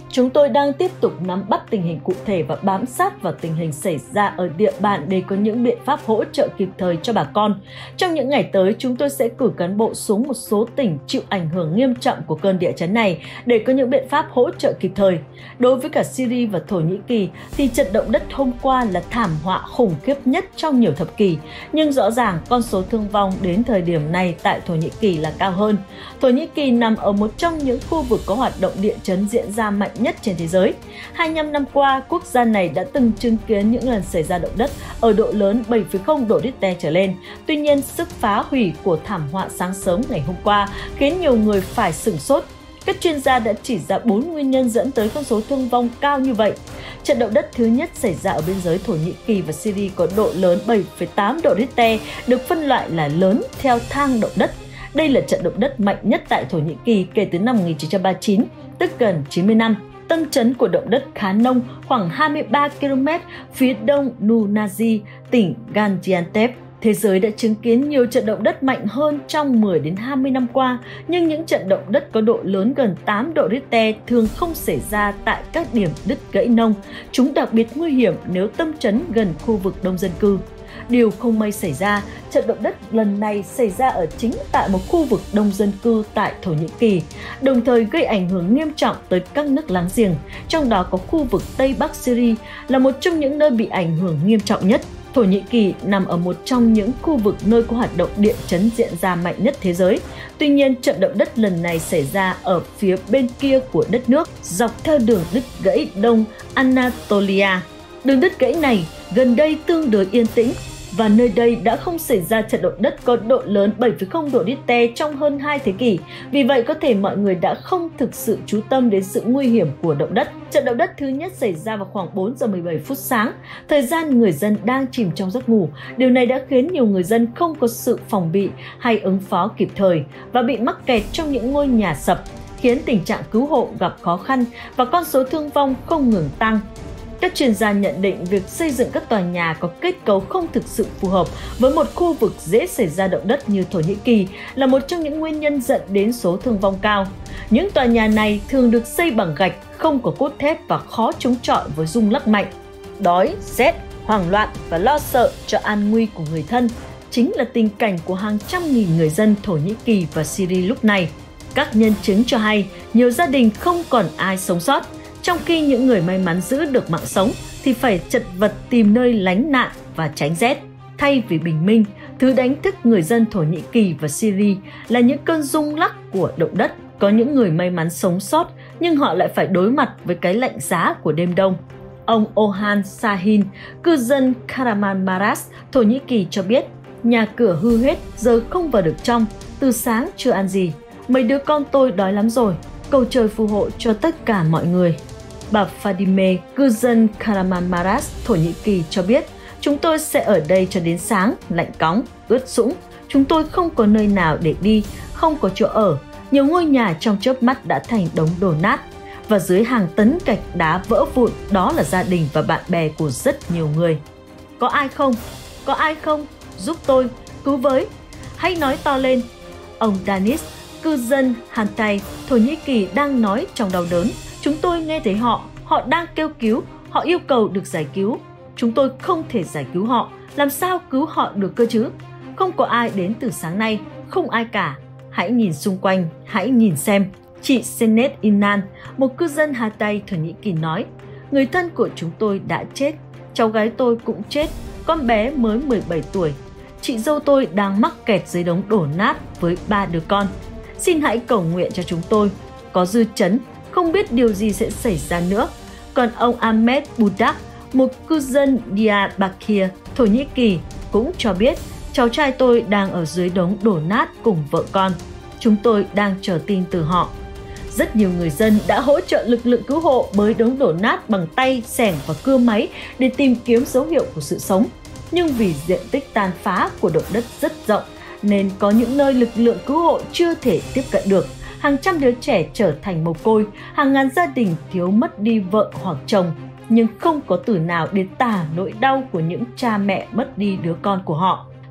Chúng tôi đang tiếp tục nắm bắt tình hình cụ thể và bám sát vào tình hình xảy ra ở địa bàn để có những biện pháp hỗ trợ kịp thời cho bà con. Trong những ngày tới, chúng tôi sẽ cử cán bộ xuống một số tỉnh chịu ảnh hưởng nghiêm trọng của cơn địa chấn này để có những biện pháp hỗ trợ kịp thời. Đối với cả Syria và Thổ Nhĩ Kỳ thì trận động đất hôm qua là thảm họa khủng khiếp nhất trong nhiều thập kỷ, nhưng rõ ràng con số thương vong đến thời điểm này tại Thổ Nhĩ Kỳ là cao hơn. Thổ Nhĩ Kỳ nằm ở một trong những khu vực có hoạt động địa chấn diễn ra mạnh nhất trên thế giới. 25 năm qua, quốc gia này đã từng chứng kiến những lần xảy ra động đất ở độ lớn 7,0 độ Richter trở lên. Tuy nhiên, sức phá hủy của thảm họa sáng sớm ngày hôm qua khiến nhiều người phải sửng sốt. Các chuyên gia đã chỉ ra 4 nguyên nhân dẫn tới con số thương vong cao như vậy. Trận động đất thứ nhất xảy ra ở biên giới Thổ Nhĩ Kỳ và Syria có độ lớn 7,8 độ Richter, được phân loại là lớn theo thang động đất. Đây là trận động đất mạnh nhất tại Thổ Nhĩ Kỳ kể từ năm 1939, tức gần 90 năm. Tâm chấn của động đất khá nông, khoảng 23 km phía đông Nunazi, tỉnh Gaziantep. Thế giới đã chứng kiến nhiều trận động đất mạnh hơn trong 10 đến 20 năm qua, nhưng những trận động đất có độ lớn gần 8 độ Richter thường không xảy ra tại các điểm đứt gãy nông. Chúng đặc biệt nguy hiểm nếu tâm chấn gần khu vực đông dân cư. Điều không may xảy ra, trận động đất lần này xảy ra ở chính tại một khu vực đông dân cư tại Thổ Nhĩ Kỳ, đồng thời gây ảnh hưởng nghiêm trọng tới các nước láng giềng, trong đó có khu vực Tây Bắc Syria là một trong những nơi bị ảnh hưởng nghiêm trọng nhất. Thổ Nhĩ Kỳ nằm ở một trong những khu vực nơi có hoạt động địa chấn diễn ra mạnh nhất thế giới. Tuy nhiên, trận động đất lần này xảy ra ở phía bên kia của đất nước, dọc theo đường đứt gãy Đông Anatolia. Đường đứt gãy này gần đây tương đối yên tĩnh, và nơi đây đã không xảy ra trận động đất có độ lớn 7,0 độ Richter trong hơn 2 thế kỷ. Vì vậy, có thể mọi người đã không thực sự chú tâm đến sự nguy hiểm của động đất. Trận động đất thứ nhất xảy ra vào khoảng 4 giờ 17 phút sáng, thời gian người dân đang chìm trong giấc ngủ. Điều này đã khiến nhiều người dân không có sự phòng bị hay ứng phó kịp thời và bị mắc kẹt trong những ngôi nhà sập, khiến tình trạng cứu hộ gặp khó khăn và con số thương vong không ngừng tăng. Các chuyên gia nhận định việc xây dựng các tòa nhà có kết cấu không thực sự phù hợp với một khu vực dễ xảy ra động đất như Thổ Nhĩ Kỳ là một trong những nguyên nhân dẫn đến số thương vong cao. Những tòa nhà này thường được xây bằng gạch, không có cốt thép và khó chống chọi với rung lắc mạnh. Đói, rét, hoảng loạn và lo sợ cho an nguy của người thân chính là tình cảnh của hàng trăm nghìn người dân Thổ Nhĩ Kỳ và Syria lúc này. Các nhân chứng cho hay nhiều gia đình không còn ai sống sót, trong khi những người may mắn giữ được mạng sống thì phải chật vật tìm nơi lánh nạn và tránh rét. Thay vì bình minh, thứ đánh thức người dân Thổ Nhĩ Kỳ và Syria là những cơn rung lắc của động đất. Có những người may mắn sống sót, nhưng họ lại phải đối mặt với cái lạnh giá của đêm đông. Ông Ohan Sahin, cư dân Kahramanmaraş, Thổ Nhĩ Kỳ cho biết, nhà cửa hư hết, giờ không vào được trong, từ sáng chưa ăn gì. Mấy đứa con tôi đói lắm rồi, cầu trời phù hộ cho tất cả mọi người. Bà Fadime, cư dân Kahramanmaraş, Thổ Nhĩ Kỳ cho biết, chúng tôi sẽ ở đây cho đến sáng, lạnh cóng, ướt sũng. Chúng tôi không có nơi nào để đi, không có chỗ ở. Nhiều ngôi nhà trong chớp mắt đã thành đống đổ nát. Và dưới hàng tấn gạch đá vỡ vụn, đó là gia đình và bạn bè của rất nhiều người. Có ai không? Có ai không? Giúp tôi, cứu với. Hãy nói to lên. Ông Danis, cư dân Hatay, Thổ Nhĩ Kỳ đang nói trong đau đớn. Chúng tôi nghe thấy họ đang kêu cứu, họ yêu cầu được giải cứu. Chúng tôi không thể giải cứu họ, làm sao cứu họ được cơ chứ? Không có ai đến từ sáng nay, không ai cả. Hãy nhìn xung quanh, hãy nhìn xem. Chị Senet Inan, một cư dân Hatay, Thổ Nhĩ Kỳ nói, người thân của chúng tôi đã chết, cháu gái tôi cũng chết, con bé mới 17 tuổi. Chị dâu tôi đang mắc kẹt dưới đống đổ nát với 3 đứa con. Xin hãy cầu nguyện cho chúng tôi. Có dư chấn, không biết điều gì sẽ xảy ra nữa. Còn ông Ahmed Budak, một cư dân Diyarbakir, Thổ Nhĩ Kỳ, cũng cho biết cháu trai tôi đang ở dưới đống đổ nát cùng vợ con. Chúng tôi đang chờ tin từ họ. Rất nhiều người dân đã hỗ trợ lực lượng cứu hộ bới đống đổ nát bằng tay, xẻng và cưa máy để tìm kiếm dấu hiệu của sự sống. Nhưng vì diện tích tàn phá của động đất rất rộng, nên có những nơi lực lượng cứu hộ chưa thể tiếp cận được. Hàng trăm đứa trẻ trở thành mồ côi, hàng ngàn gia đình thiếu mất đi vợ hoặc chồng, nhưng không có từ nào để tả nỗi đau của những cha mẹ mất đi đứa con của họ.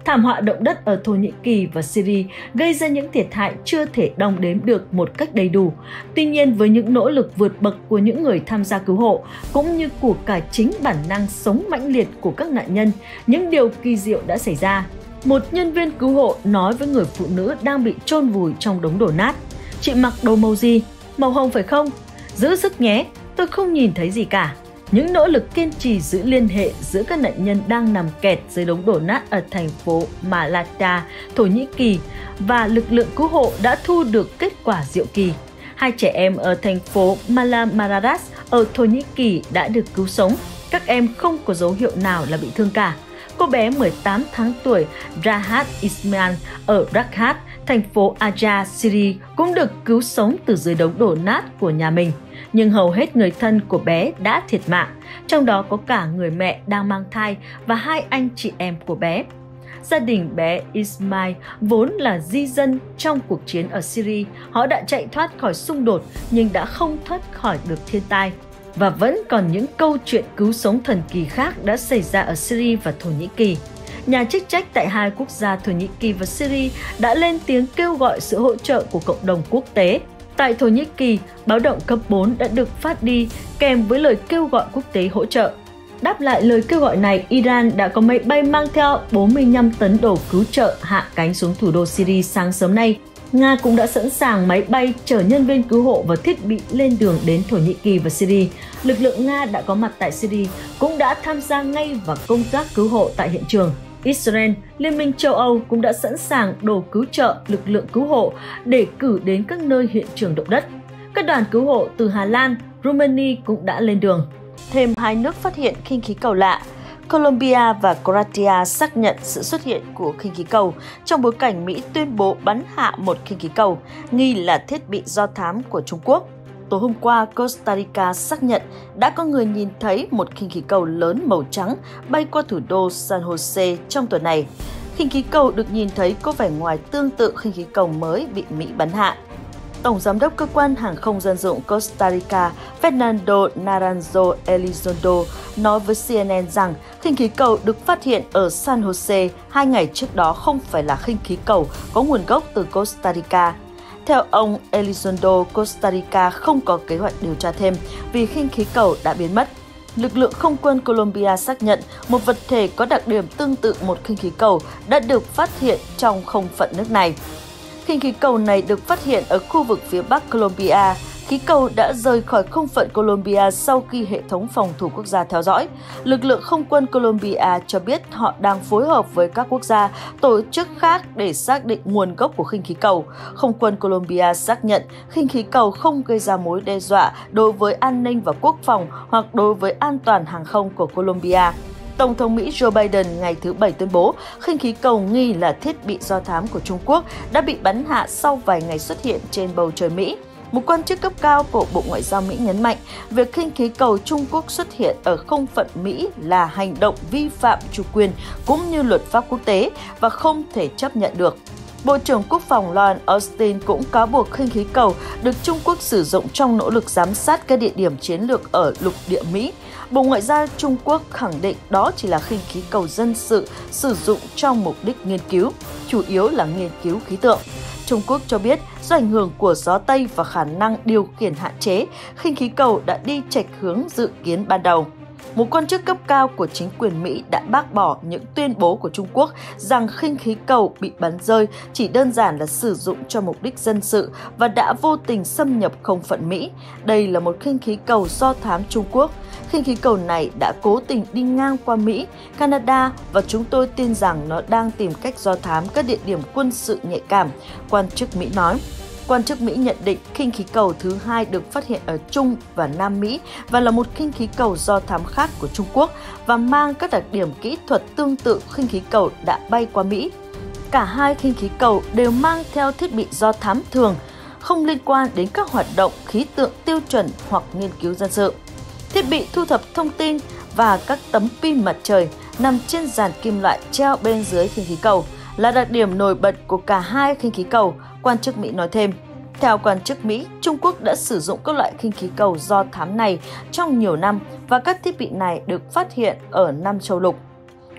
Thảm họa động đất ở Thổ Nhĩ Kỳ và Syria gây ra những thiệt hại chưa thể đong đếm được một cách đầy đủ. Tuy nhiên, với những nỗ lực vượt bậc của những người tham gia cứu hộ, cũng như của cả chính bản năng sống mãnh liệt của các nạn nhân, những điều kỳ diệu đã xảy ra. Một nhân viên cứu hộ nói với người phụ nữ đang bị chôn vùi trong đống đổ nát: "Chị mặc đồ màu gì? Màu hồng phải không? Giữ sức nhé, tôi không nhìn thấy gì cả." Những nỗ lực kiên trì giữ liên hệ giữa các nạn nhân đang nằm kẹt dưới đống đổ nát ở thành phố Malatya, Thổ Nhĩ Kỳ và lực lượng cứu hộ đã thu được kết quả diệu kỳ. 2 trẻ em ở thành phố Malamaras ở Thổ Nhĩ Kỳ đã được cứu sống. Các em không có dấu hiệu nào là bị thương cả. Cô bé 18 tháng tuổi Rahat Ismail ở Rakhat, thành phố Aja, Syria cũng được cứu sống từ dưới đống đổ nát của nhà mình. Nhưng hầu hết người thân của bé đã thiệt mạng, trong đó có cả người mẹ đang mang thai và 2 anh chị em của bé. Gia đình bé Ismail vốn là di dân trong cuộc chiến ở Syria. Họ đã chạy thoát khỏi xung đột nhưng đã không thoát khỏi được thiên tai. Và vẫn còn những câu chuyện cứu sống thần kỳ khác đã xảy ra ở Syria và Thổ Nhĩ Kỳ. Nhà chức trách tại 2 quốc gia Thổ Nhĩ Kỳ và Syria đã lên tiếng kêu gọi sự hỗ trợ của cộng đồng quốc tế. Tại Thổ Nhĩ Kỳ, báo động cấp 4 đã được phát đi kèm với lời kêu gọi quốc tế hỗ trợ. Đáp lại lời kêu gọi này, Iran đã có máy bay mang theo 45 tấn đồ cứu trợ hạ cánh xuống thủ đô Syria sáng sớm nay. Nga cũng đã sẵn sàng máy bay chở nhân viên cứu hộ và thiết bị lên đường đến Thổ Nhĩ Kỳ và Syria. Lực lượng Nga đã có mặt tại Syria cũng đã tham gia ngay vào công tác cứu hộ tại hiện trường. Israel, Liên minh châu Âu cũng đã sẵn sàng đồ cứu trợ lực lượng cứu hộ để cử đến các nơi hiện trường động đất. Các đoàn cứu hộ từ Hà Lan, Romania cũng đã lên đường. Thêm 2 nước phát hiện khinh khí cầu lạ. Colombia và Croatia xác nhận sự xuất hiện của khinh khí cầu trong bối cảnh Mỹ tuyên bố bắn hạ một khinh khí cầu, nghi là thiết bị do thám của Trung Quốc. Tối hôm qua, Costa Rica xác nhận đã có người nhìn thấy một khinh khí cầu lớn màu trắng bay qua thủ đô San Jose trong tuần này. Khinh khí cầu được nhìn thấy có vẻ ngoài tương tự khinh khí cầu mới bị Mỹ bắn hạ. Tổng giám đốc cơ quan hàng không dân dụng Costa Rica Fernando Naranjo Elizondo nói với CNN rằng khinh khí cầu được phát hiện ở San Jose 2 ngày trước đó không phải là khinh khí cầu có nguồn gốc từ Costa Rica. Theo ông Elizondo, Costa Rica không có kế hoạch điều tra thêm vì khinh khí cầu đã biến mất. Lực lượng không quân Colombia xác nhận một vật thể có đặc điểm tương tự một khinh khí cầu đã được phát hiện trong không phận nước này. Khinh khí cầu này được phát hiện ở khu vực phía bắc Colombia. Khí cầu đã rời khỏi không phận Colombia sau khi hệ thống phòng thủ quốc gia theo dõi. Lực lượng không quân Colombia cho biết họ đang phối hợp với các quốc gia, tổ chức khác để xác định nguồn gốc của khinh khí cầu. Không quân Colombia xác nhận khinh khí cầu không gây ra mối đe dọa đối với an ninh và quốc phòng hoặc đối với an toàn hàng không của Colombia. Tổng thống Mỹ Joe Biden ngày thứ Bảy tuyên bố khinh khí cầu nghi là thiết bị do thám của Trung Quốc đã bị bắn hạ sau vài ngày xuất hiện trên bầu trời Mỹ. Một quan chức cấp cao của Bộ Ngoại giao Mỹ nhấn mạnh việc khinh khí cầu Trung Quốc xuất hiện ở không phận Mỹ là hành động vi phạm chủ quyền cũng như luật pháp quốc tế và không thể chấp nhận được. Bộ trưởng Quốc phòng Lloyd Austin cũng cáo buộc khinh khí cầu được Trung Quốc sử dụng trong nỗ lực giám sát các địa điểm chiến lược ở lục địa Mỹ. Bộ Ngoại giao Trung Quốc khẳng định đó chỉ là khinh khí cầu dân sự sử dụng trong mục đích nghiên cứu, chủ yếu là nghiên cứu khí tượng. Trung Quốc cho biết do ảnh hưởng của gió Tây và khả năng điều khiển hạn chế, khinh khí cầu đã đi chệch hướng dự kiến ban đầu. Một quan chức cấp cao của chính quyền Mỹ đã bác bỏ những tuyên bố của Trung Quốc rằng khinh khí cầu bị bắn rơi chỉ đơn giản là sử dụng cho mục đích dân sự và đã vô tình xâm nhập không phận Mỹ. Đây là một khinh khí cầu do thám Trung Quốc. Khinh khí cầu này đã cố tình đi ngang qua Mỹ, Canada và chúng tôi tin rằng nó đang tìm cách do thám các địa điểm quân sự nhạy cảm, quan chức Mỹ nói. Quan chức Mỹ nhận định khinh khí cầu thứ 2 được phát hiện ở Trung và Nam Mỹ và là một khinh khí cầu do thám khác của Trung Quốc và mang các đặc điểm kỹ thuật tương tự khinh khí cầu đã bay qua Mỹ. Cả hai khinh khí cầu đều mang theo thiết bị do thám thường, không liên quan đến các hoạt động khí tượng tiêu chuẩn hoặc nghiên cứu dân sự. Thiết bị thu thập thông tin và các tấm pin mặt trời nằm trên dàn kim loại treo bên dưới khinh khí cầu là đặc điểm nổi bật của cả hai khinh khí cầu, quan chức Mỹ nói thêm. Theo quan chức Mỹ, Trung Quốc đã sử dụng các loại khinh khí cầu do thám này trong nhiều năm và các thiết bị này được phát hiện ở 5 châu lục.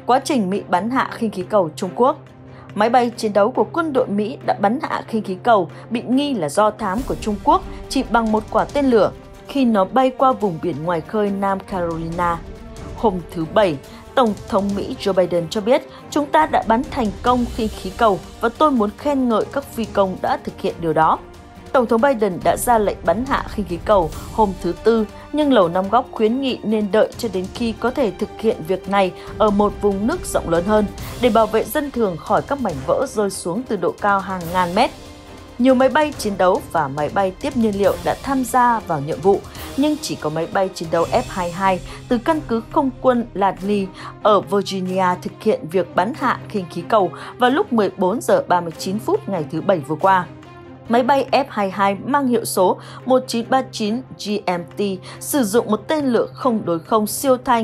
Quá trình Mỹ bắn hạ khinh khí cầu Trung Quốc. Máy bay chiến đấu của quân đội Mỹ đã bắn hạ khinh khí cầu bị nghi là do thám của Trung Quốc chỉ bằng một quả tên lửa khi nó bay qua vùng biển ngoài khơi Nam Carolina. Hôm thứ Bảy, Tổng thống Mỹ Joe Biden cho biết chúng ta đã bắn thành công khinh khí cầu và tôi muốn khen ngợi các phi công đã thực hiện điều đó. Tổng thống Biden đã ra lệnh bắn hạ khinh khí cầu hôm thứ Tư, nhưng Lầu Năm Góc khuyến nghị nên đợi cho đến khi có thể thực hiện việc này ở một vùng nước rộng lớn hơn để bảo vệ dân thường khỏi các mảnh vỡ rơi xuống từ độ cao hàng ngàn mét. Nhiều máy bay chiến đấu và máy bay tiếp nhiên liệu đã tham gia vào nhiệm vụ, nhưng chỉ có máy bay chiến đấu F-22 từ căn cứ không quân Langley ở Virginia thực hiện việc bắn hạ khinh khí cầu vào lúc 14 giờ 39 phút ngày thứ Bảy vừa qua. Máy bay F-22 mang hiệu số 1939 GMT sử dụng một tên lửa không đối không siêu thanh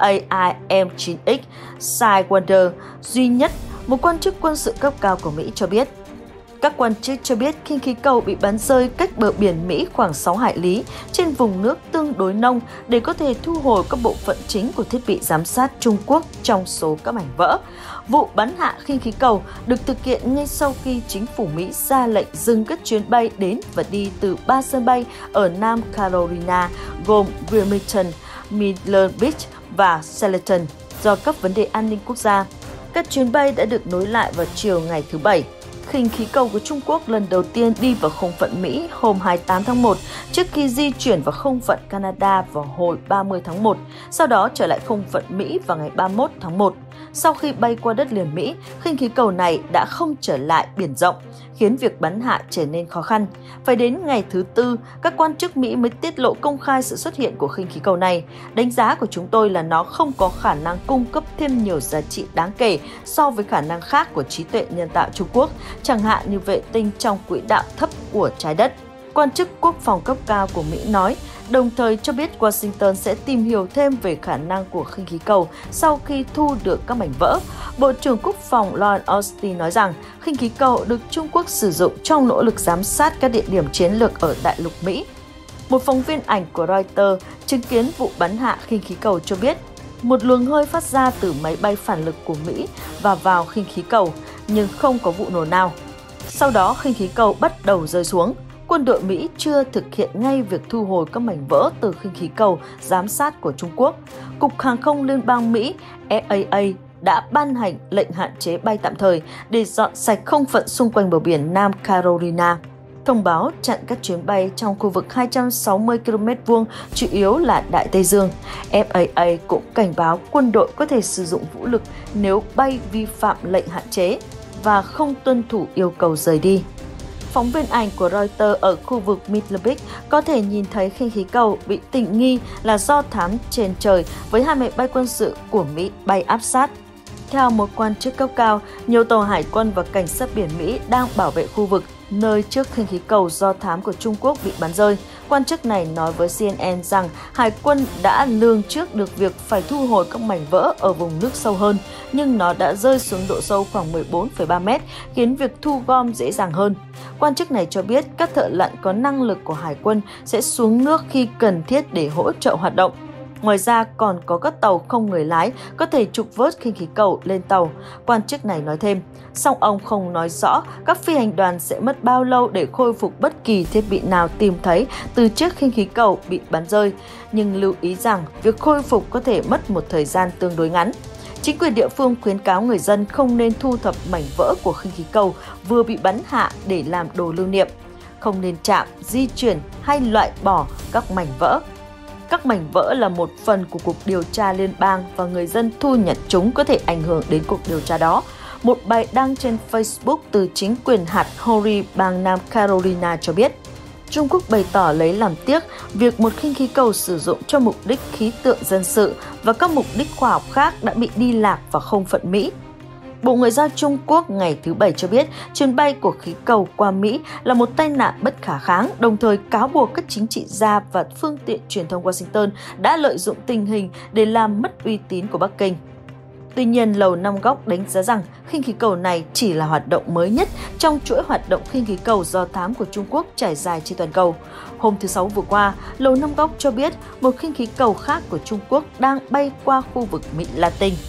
AIM-9X Sidewinder duy nhất, một quan chức quân sự cấp cao của Mỹ cho biết. Các quan chức cho biết khinh khí cầu bị bắn rơi cách bờ biển Mỹ khoảng 6 hải lý trên vùng nước tương đối nông để có thể thu hồi các bộ phận chính của thiết bị giám sát Trung Quốc trong số các mảnh vỡ. Vụ bắn hạ khinh khí cầu được thực hiện ngay sau khi chính phủ Mỹ ra lệnh dừng các chuyến bay đến và đi từ 3 sân bay ở Nam Carolina gồm Wilmington, Myrtle Beach và Sullivan do các vấn đề an ninh quốc gia. Các chuyến bay đã được nối lại vào chiều ngày thứ Bảy. Khinh khí cầu của Trung Quốc lần đầu tiên đi vào không phận Mỹ hôm 28 tháng 1 trước khi di chuyển vào không phận Canada vào hồi 30 tháng 1, sau đó trở lại không phận Mỹ vào ngày 31 tháng 1. Sau khi bay qua đất liền Mỹ, khinh khí cầu này đã không trở lại biển rộng, khiến việc bắn hạ trở nên khó khăn. Phải đến ngày thứ Tư, các quan chức Mỹ mới tiết lộ công khai sự xuất hiện của khinh khí cầu này. Đánh giá của chúng tôi là nó không có khả năng cung cấp thêm nhiều giá trị đáng kể so với khả năng khác của trí tuệ nhân tạo Trung Quốc, chẳng hạn như vệ tinh trong quỹ đạo thấp của trái đất. Quan chức quốc phòng cấp cao của Mỹ nói, đồng thời cho biết Washington sẽ tìm hiểu thêm về khả năng của khinh khí cầu sau khi thu được các mảnh vỡ. Bộ trưởng Quốc phòng Lloyd Austin nói rằng khinh khí cầu được Trung Quốc sử dụng trong nỗ lực giám sát các địa điểm chiến lược ở đại lục Mỹ. Một phóng viên ảnh của Reuters chứng kiến vụ bắn hạ khinh khí cầu cho biết, một luồng hơi phát ra từ máy bay phản lực của Mỹ và vào khinh khí cầu, nhưng không có vụ nổ nào. Sau đó khinh khí cầu bắt đầu rơi xuống. Quân đội Mỹ chưa thực hiện ngay việc thu hồi các mảnh vỡ từ khinh khí cầu giám sát của Trung Quốc. Cục Hàng không Liên bang Mỹ FAA đã ban hành lệnh hạn chế bay tạm thời để dọn sạch không phận xung quanh bờ biển Nam Carolina. Thông báo chặn các chuyến bay trong khu vực 260 km2, chủ yếu là Đại Tây Dương. FAA cũng cảnh báo quân đội có thể sử dụng vũ lực nếu bay vi phạm lệnh hạn chế và không tuân thủ yêu cầu rời đi. Phóng viên ảnh của Reuters ở khu vực Myrtle Beach có thể nhìn thấy khinh khí cầu bị tình nghi là do thám trên trời với 2 máy bay quân sự của Mỹ bay áp sát. Theo một quan chức cấp cao, nhiều tàu hải quân và cảnh sát biển Mỹ đang bảo vệ khu vực nơi chiếc khinh khí cầu do thám của Trung Quốc bị bắn rơi. Quan chức này nói với CNN rằng Hải quân đã lường trước được việc phải thu hồi các mảnh vỡ ở vùng nước sâu hơn, nhưng nó đã rơi xuống độ sâu khoảng 14,3 mét, khiến việc thu gom dễ dàng hơn. Quan chức này cho biết các thợ lặn có năng lực của Hải quân sẽ xuống nước khi cần thiết để hỗ trợ hoạt động. Ngoài ra còn có các tàu không người lái có thể trục vớt khinh khí cầu lên tàu, quan chức này nói thêm. Song ông không nói rõ các phi hành đoàn sẽ mất bao lâu để khôi phục bất kỳ thiết bị nào tìm thấy từ chiếc khinh khí cầu bị bắn rơi, nhưng lưu ý rằng việc khôi phục có thể mất một thời gian tương đối ngắn. Chính quyền địa phương khuyến cáo người dân không nên thu thập mảnh vỡ của khinh khí cầu vừa bị bắn hạ để làm đồ lưu niệm, không nên chạm, di chuyển hay loại bỏ các mảnh vỡ. Các mảnh vỡ là một phần của cuộc điều tra liên bang và người dân thu nhặt chúng có thể ảnh hưởng đến cuộc điều tra đó. Một bài đăng trên Facebook từ chính quyền hạt Horry, bang Nam Carolina cho biết, Trung Quốc bày tỏ lấy làm tiếc việc một khinh khí cầu sử dụng cho mục đích khí tượng dân sự và các mục đích khoa học khác đã bị đi lạc vào không phận Mỹ. Bộ Ngoại giao Trung Quốc ngày thứ Bảy cho biết chuyến bay của khí cầu qua Mỹ là một tai nạn bất khả kháng, đồng thời cáo buộc các chính trị gia và phương tiện truyền thông Washington đã lợi dụng tình hình để làm mất uy tín của Bắc Kinh. Tuy nhiên, Lầu Năm Góc đánh giá rằng khinh khí cầu này chỉ là hoạt động mới nhất trong chuỗi hoạt động khinh khí cầu do thám của Trung Quốc trải dài trên toàn cầu. Hôm thứ Sáu vừa qua, Lầu Năm Góc cho biết một khinh khí cầu khác của Trung Quốc đang bay qua khu vực Mỹ Latin.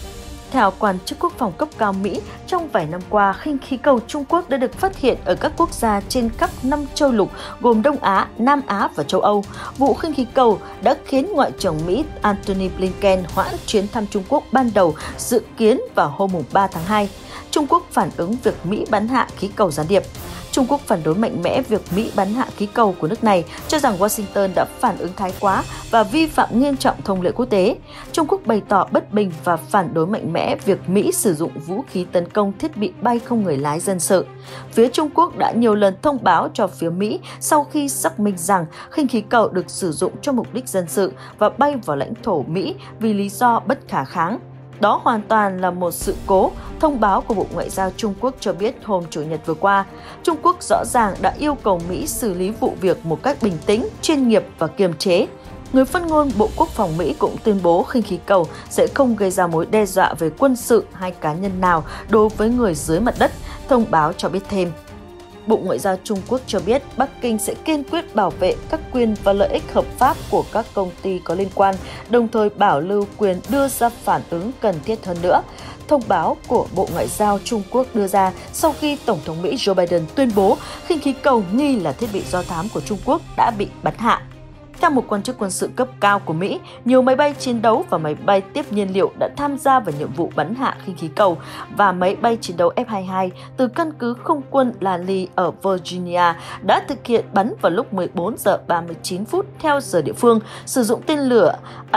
Theo quan chức quốc phòng cấp cao Mỹ, trong vài năm qua, khinh khí cầu Trung Quốc đã được phát hiện ở các quốc gia trên khắp 5 châu lục gồm Đông Á, Nam Á và châu Âu. Vụ khinh khí cầu đã khiến Ngoại trưởng Mỹ Antony Blinken hoãn chuyến thăm Trung Quốc ban đầu dự kiến vào hôm 3 tháng 2. Trung Quốc phản ứng việc Mỹ bắn hạ khí cầu gián điệp. Trung Quốc phản đối mạnh mẽ việc Mỹ bắn hạ khí cầu của nước này, cho rằng Washington đã phản ứng thái quá và vi phạm nghiêm trọng thông lệ quốc tế. Trung Quốc bày tỏ bất bình và phản đối mạnh mẽ việc Mỹ sử dụng vũ khí tấn công thiết bị bay không người lái dân sự. Phía Trung Quốc đã nhiều lần thông báo cho phía Mỹ sau khi xác minh rằng khinh khí cầu được sử dụng cho mục đích dân sự và bay vào lãnh thổ Mỹ vì lý do bất khả kháng. Đó hoàn toàn là một sự cố, thông báo của Bộ Ngoại giao Trung Quốc cho biết hôm Chủ nhật vừa qua. Trung Quốc rõ ràng đã yêu cầu Mỹ xử lý vụ việc một cách bình tĩnh, chuyên nghiệp và kiềm chế. Người phát ngôn Bộ Quốc phòng Mỹ cũng tuyên bố khinh khí cầu sẽ không gây ra mối đe dọa về quân sự hay cá nhân nào đối với người dưới mặt đất, thông báo cho biết thêm. Bộ Ngoại giao Trung Quốc cho biết Bắc Kinh sẽ kiên quyết bảo vệ các quyền và lợi ích hợp pháp của các công ty có liên quan, đồng thời bảo lưu quyền đưa ra phản ứng cần thiết hơn nữa. Thông báo của Bộ Ngoại giao Trung Quốc đưa ra sau khi Tổng thống Mỹ Joe Biden tuyên bố khinh khí cầu nghi là thiết bị do thám của Trung Quốc đã bị bắn hạ. Theo một quan chức quân sự cấp cao của Mỹ, nhiều máy bay chiến đấu và máy bay tiếp nhiên liệu đã tham gia vào nhiệm vụ bắn hạ khinh khí cầu và máy bay chiến đấu F-22 từ căn cứ không quân Langley ở Virginia đã thực hiện bắn vào lúc 14 giờ 39 phút theo giờ địa phương, sử dụng tên lửa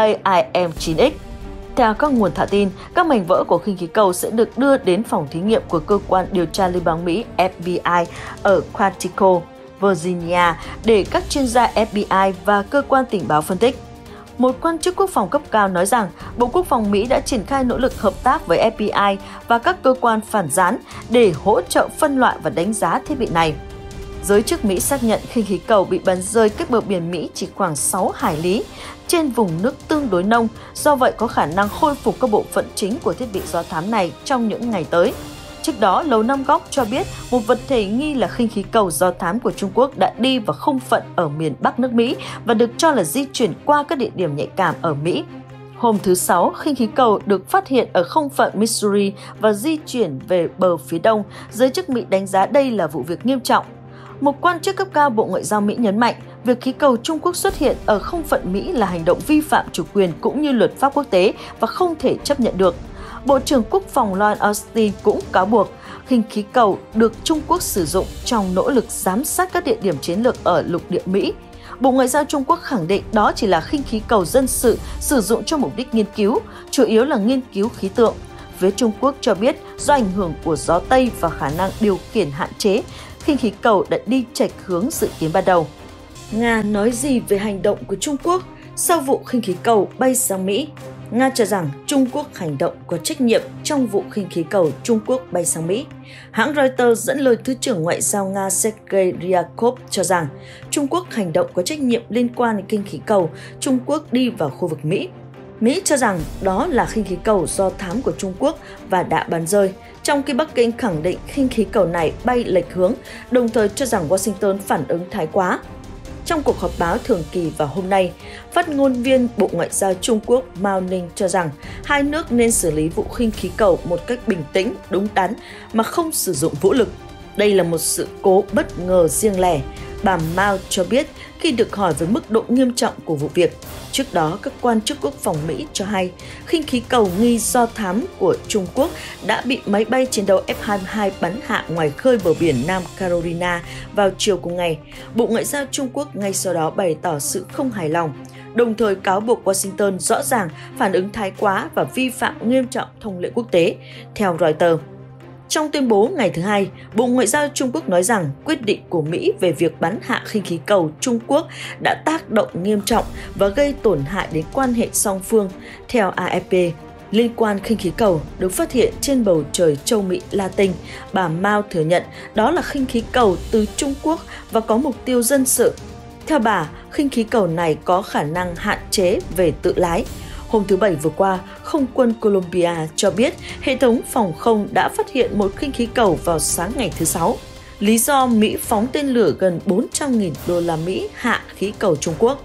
AIM-9X. Theo các nguồn thạo tin, các mảnh vỡ của khinh khí cầu sẽ được đưa đến phòng thí nghiệm của cơ quan điều tra liên bang Mỹ FBI ở Quantico, Virginia để các chuyên gia FBI và cơ quan tình báo phân tích. Một quan chức quốc phòng cấp cao nói rằng Bộ Quốc phòng Mỹ đã triển khai nỗ lực hợp tác với FBI và các cơ quan phản gián để hỗ trợ phân loại và đánh giá thiết bị này. Giới chức Mỹ xác nhận khinh khí cầu bị bắn rơi cách bờ biển Mỹ chỉ khoảng 6 hải lý trên vùng nước tương đối nông, do vậy có khả năng khôi phục các bộ phận chính của thiết bị do thám này trong những ngày tới. Trước đó, Lầu Năm Góc cho biết một vật thể nghi là khinh khí cầu do thám của Trung Quốc đã đi vào không phận ở miền Bắc nước Mỹ và được cho là di chuyển qua các địa điểm nhạy cảm ở Mỹ. Hôm thứ Sáu, khinh khí cầu được phát hiện ở không phận Missouri và di chuyển về bờ phía đông. Giới chức Mỹ đánh giá đây là vụ việc nghiêm trọng. Một quan chức cấp cao Bộ Ngoại giao Mỹ nhấn mạnh, việc khí cầu Trung Quốc xuất hiện ở không phận Mỹ là hành động vi phạm chủ quyền cũng như luật pháp quốc tế và không thể chấp nhận được. Bộ trưởng Quốc phòng Lloyd Austin cũng cáo buộc khinh khí cầu được Trung Quốc sử dụng trong nỗ lực giám sát các địa điểm chiến lược ở lục địa Mỹ. Bộ Ngoại giao Trung Quốc khẳng định đó chỉ là khinh khí cầu dân sự sử dụng cho mục đích nghiên cứu, chủ yếu là nghiên cứu khí tượng. Phía Trung Quốc cho biết do ảnh hưởng của gió Tây và khả năng điều khiển hạn chế, khinh khí cầu đã đi chệch hướng dự kiến ban đầu. Nga nói gì về hành động của Trung Quốc sau vụ khinh khí cầu bay sang Mỹ? Nga cho rằng Trung Quốc hành động có trách nhiệm trong vụ khinh khí cầu Trung Quốc bay sang Mỹ. Hãng Reuters dẫn lời Thứ trưởng Ngoại giao Nga Sergei Ryabkov cho rằng Trung Quốc hành động có trách nhiệm liên quan đến khinh khí cầu Trung Quốc đi vào khu vực Mỹ. Mỹ cho rằng đó là khinh khí cầu do thám của Trung Quốc và đã bắn rơi, trong khi Bắc Kinh khẳng định khinh khí cầu này bay lệch hướng, đồng thời cho rằng Washington phản ứng thái quá. Trong cuộc họp báo thường kỳ vào hôm nay, phát ngôn viên Bộ Ngoại giao Trung Quốc Mao Ning cho rằng hai nước nên xử lý vụ khinh khí cầu một cách bình tĩnh, đúng đắn mà không sử dụng vũ lực. Đây là một sự cố bất ngờ riêng lẻ, bà Mao cho biết khi được hỏi về mức độ nghiêm trọng của vụ việc. Trước đó, các quan chức quốc phòng Mỹ cho hay khinh khí cầu nghi do thám của Trung Quốc đã bị máy bay chiến đấu F-22 bắn hạ ngoài khơi bờ biển Nam Carolina vào chiều cùng ngày. Bộ Ngoại giao Trung Quốc ngay sau đó bày tỏ sự không hài lòng, đồng thời cáo buộc Washington rõ ràng phản ứng thái quá và vi phạm nghiêm trọng thông lệ quốc tế, theo Reuters. Trong tuyên bố ngày thứ Hai, Bộ Ngoại giao Trung Quốc nói rằng quyết định của Mỹ về việc bắn hạ khinh khí cầu Trung Quốc đã tác động nghiêm trọng và gây tổn hại đến quan hệ song phương. Theo AFP, liên quan khinh khí cầu được phát hiện trên bầu trời châu Mỹ Latin, bà Mao thừa nhận đó là khinh khí cầu từ Trung Quốc và có mục tiêu dân sự. Theo bà, khinh khí cầu này có khả năng hạn chế về tự lái. Hôm thứ Bảy vừa qua, Không quân Colombia cho biết hệ thống phòng không đã phát hiện một khinh khí cầu vào sáng ngày thứ Sáu. Lý do Mỹ phóng tên lửa gần 400.000 đô la Mỹ hạ khí cầu Trung Quốc.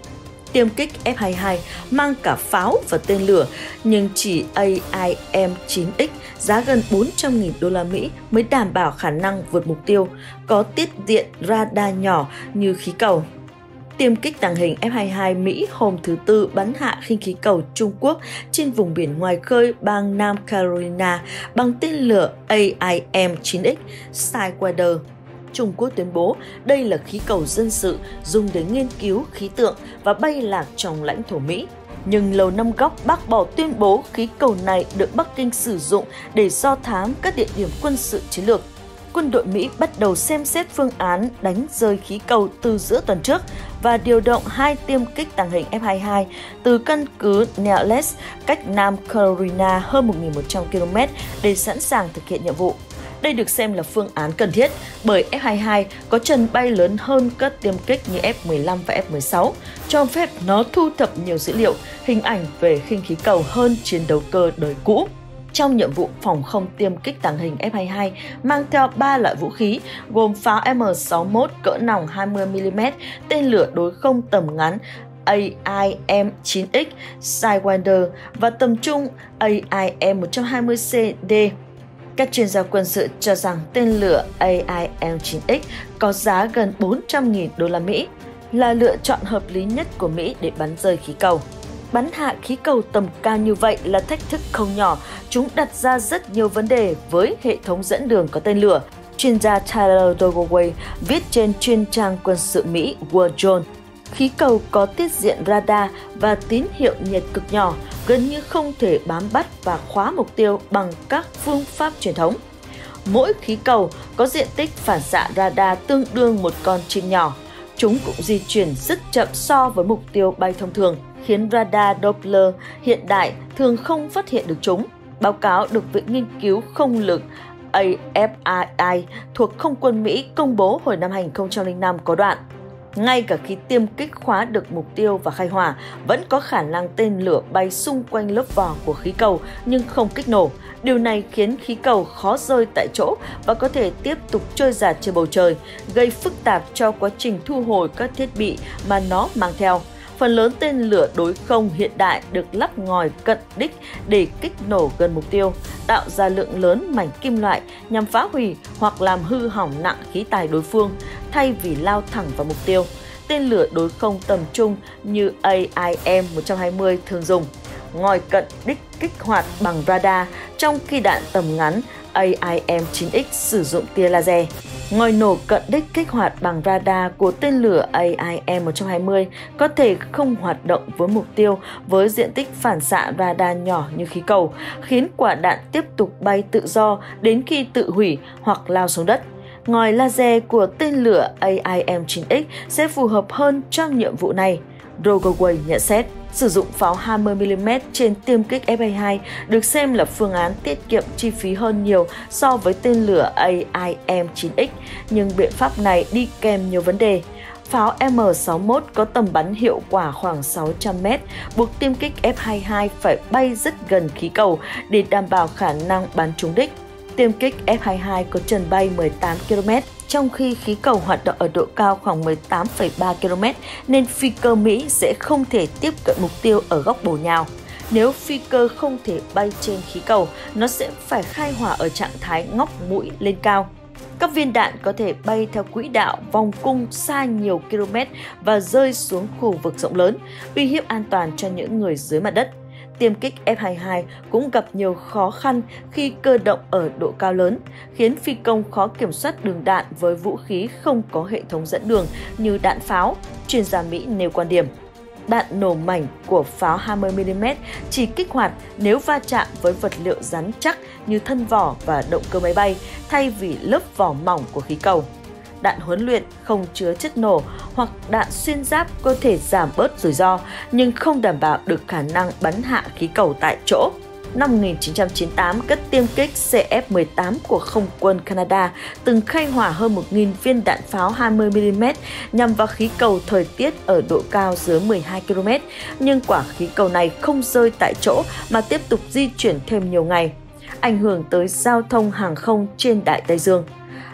Tiêm kích F-22 mang cả pháo và tên lửa, nhưng chỉ AIM-9X giá gần 400.000 đô la Mỹ mới đảm bảo khả năng vượt mục tiêu, có tiết diện radar nhỏ như khí cầu. Tiêm kích tàng hình F-22 Mỹ hôm thứ Tư bắn hạ khinh khí cầu Trung Quốc trên vùng biển ngoài khơi bang Nam Carolina bằng tên lửa AIM-9X Sidewinder. Trung Quốc tuyên bố đây là khí cầu dân sự dùng để nghiên cứu khí tượng và bay lạc trong lãnh thổ Mỹ. Nhưng Lầu Năm Góc bác bỏ tuyên bố khí cầu này được Bắc Kinh sử dụng để do thám các địa điểm quân sự chiến lược. Quân đội Mỹ bắt đầu xem xét phương án đánh rơi khí cầu từ giữa tuần trước và điều động 2 tiêm kích tàng hình F-22 từ căn cứ Nellis cách Nam Carolina hơn 1.100 km để sẵn sàng thực hiện nhiệm vụ. Đây được xem là phương án cần thiết bởi F-22 có trần bay lớn hơn các tiêm kích như F-15 và F-16, cho phép nó thu thập nhiều dữ liệu, hình ảnh về khinh khí cầu hơn chiến đấu cơ đời cũ. Trong nhiệm vụ phòng không tiêm kích tàng hình F-22 mang theo 3 loại vũ khí gồm pháo M61 cỡ nòng 20mm, tên lửa đối không tầm ngắn AIM-9X Sidewinder và tầm trung AIM-120CD. Các chuyên gia quân sự cho rằng tên lửa AIM-9X có giá gần 400.000 đô la Mỹ, là lựa chọn hợp lý nhất của Mỹ để bắn rơi khí cầu. Bắn hạ khí cầu tầm cao như vậy là thách thức không nhỏ, chúng đặt ra rất nhiều vấn đề với hệ thống dẫn đường có tên lửa. Chuyên gia Tyler Dogaway viết trên chuyên trang quân sự Mỹ World Zone. Khí cầu có tiết diện radar và tín hiệu nhiệt cực nhỏ, gần như không thể bám bắt và khóa mục tiêu bằng các phương pháp truyền thống. Mỗi khí cầu có diện tích phản xạ radar tương đương một con chim nhỏ. Chúng cũng di chuyển rất chậm so với mục tiêu bay thông thường, khiến radar Doppler hiện đại thường không phát hiện được chúng. Báo cáo được Viện Nghiên cứu Không lực AFRI thuộc Không quân Mỹ công bố hồi năm 2005 có đoạn: ngay cả khi tiêm kích khóa được mục tiêu và khai hỏa, vẫn có khả năng tên lửa bay xung quanh lớp vỏ của khí cầu nhưng không kích nổ. Điều này khiến khí cầu khó rơi tại chỗ và có thể tiếp tục trôi dạt trên bầu trời, gây phức tạp cho quá trình thu hồi các thiết bị mà nó mang theo. Phần lớn tên lửa đối không hiện đại được lắp ngòi cận đích để kích nổ gần mục tiêu, tạo ra lượng lớn mảnh kim loại nhằm phá hủy hoặc làm hư hỏng nặng khí tài đối phương, thay vì lao thẳng vào mục tiêu. Tên lửa đối không tầm trung như AIM-120 thường dùng ngòi cận đích kích hoạt bằng radar, trong khi đạn tầm ngắn AIM-9X sử dụng tia laser. Ngòi nổ cận đích kích hoạt bằng radar của tên lửa AIM-120 có thể không hoạt động với mục tiêu với diện tích phản xạ radar nhỏ như khí cầu, khiến quả đạn tiếp tục bay tự do đến khi tự hủy hoặc lao xuống đất. Ngòi laser của tên lửa AIM-9X sẽ phù hợp hơn cho nhiệm vụ này, Dogaway nhận xét. Sử dụng pháo 20mm trên tiêm kích F-22 được xem là phương án tiết kiệm chi phí hơn nhiều so với tên lửa AIM-9X, nhưng biện pháp này đi kèm nhiều vấn đề. Pháo M61 có tầm bắn hiệu quả khoảng 600m, buộc tiêm kích F-22 phải bay rất gần khí cầu để đảm bảo khả năng bắn trúng đích. Tiêm kích F-22 có trần bay 18 km, trong khi khí cầu hoạt động ở độ cao khoảng 18,3 km nên phi cơ Mỹ sẽ không thể tiếp cận mục tiêu ở góc bổ nhào. Nếu phi cơ không thể bay trên khí cầu, nó sẽ phải khai hỏa ở trạng thái ngóc mũi lên cao. Các viên đạn có thể bay theo quỹ đạo vòng cung xa nhiều km và rơi xuống khu vực rộng lớn, uy hiếp an toàn cho những người dưới mặt đất. Tiêm kích F-22 cũng gặp nhiều khó khăn khi cơ động ở độ cao lớn, khiến phi công khó kiểm soát đường đạn với vũ khí không có hệ thống dẫn đường như đạn pháo. Chuyên gia Mỹ nêu quan điểm, đạn nổ mảnh của pháo 20mm chỉ kích hoạt nếu va chạm với vật liệu rắn chắc như thân vỏ và động cơ máy bay, thay vì lớp vỏ mỏng của khí cầu. Đạn huấn luyện không chứa chất nổ hoặc đạn xuyên giáp có thể giảm bớt rủi ro, nhưng không đảm bảo được khả năng bắn hạ khí cầu tại chỗ. Năm 1998, các tiêm kích CF-18 của Không quân Canada từng khai hỏa hơn 1.000 viên đạn pháo 20mm nhằm vào khí cầu thời tiết ở độ cao dưới 12 km, nhưng quả khí cầu này không rơi tại chỗ mà tiếp tục di chuyển thêm nhiều ngày, ảnh hưởng tới giao thông hàng không trên Đại Tây Dương.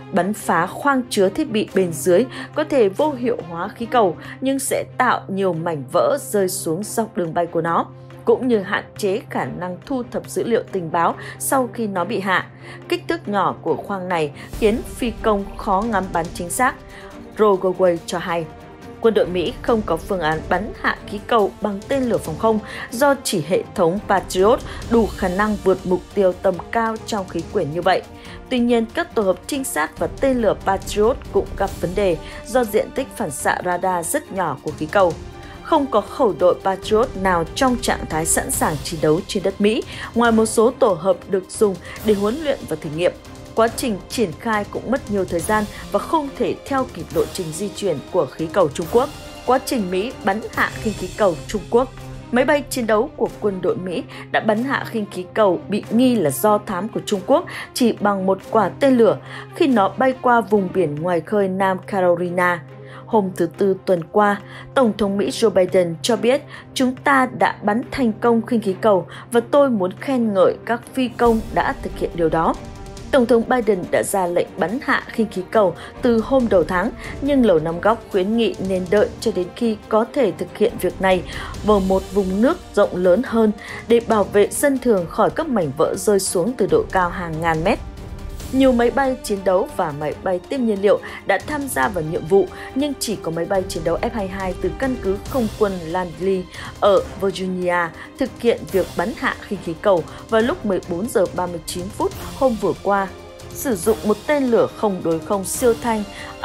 Bắn phá khoang chứa thiết bị bên dưới có thể vô hiệu hóa khí cầu nhưng sẽ tạo nhiều mảnh vỡ rơi xuống dọc đường bay của nó, cũng như hạn chế khả năng thu thập dữ liệu tình báo sau khi nó bị hạ. Kích thước nhỏ của khoang này khiến phi công khó ngắm bắn chính xác, Rogoway cho hay. Quân đội Mỹ không có phương án bắn hạ khí cầu bằng tên lửa phòng không do chỉ hệ thống Patriot đủ khả năng vượt mục tiêu tầm cao trong khí quyển như vậy. Tuy nhiên, các tổ hợp trinh sát và tên lửa Patriot cũng gặp vấn đề do diện tích phản xạ radar rất nhỏ của khí cầu. Không có khẩu đội Patriot nào trong trạng thái sẵn sàng chiến đấu trên đất Mỹ, ngoài một số tổ hợp được dùng để huấn luyện và thử nghiệm. Quá trình triển khai cũng mất nhiều thời gian và không thể theo kịp lộ trình di chuyển của khí cầu Trung Quốc. Quá trình Mỹ bắn hạ khinh khí cầu Trung Quốc. Máy bay chiến đấu của quân đội Mỹ đã bắn hạ khinh khí cầu bị nghi là do thám của Trung Quốc chỉ bằng một quả tên lửa khi nó bay qua vùng biển ngoài khơi Nam Carolina. Hôm thứ Tư tuần qua, Tổng thống Mỹ Joe Biden cho biết chúng ta đã bắn thành công khinh khí cầu và tôi muốn khen ngợi các phi công đã thực hiện điều đó. Tổng thống Biden đã ra lệnh bắn hạ khinh khí cầu từ hôm đầu tháng, nhưng Lầu Năm Góc khuyến nghị nên đợi cho đến khi có thể thực hiện việc này vào một vùng nước rộng lớn hơn để bảo vệ dân thường khỏi các mảnh vỡ rơi xuống từ độ cao hàng ngàn mét. Nhiều máy bay chiến đấu và máy bay tiếp nhiên liệu đã tham gia vào nhiệm vụ, nhưng chỉ có máy bay chiến đấu F-22 từ căn cứ không quân Langley ở Virginia thực hiện việc bắn hạ khinh khí cầu vào lúc 14 giờ 39 phút hôm vừa qua, sử dụng một tên lửa không đối không siêu thanh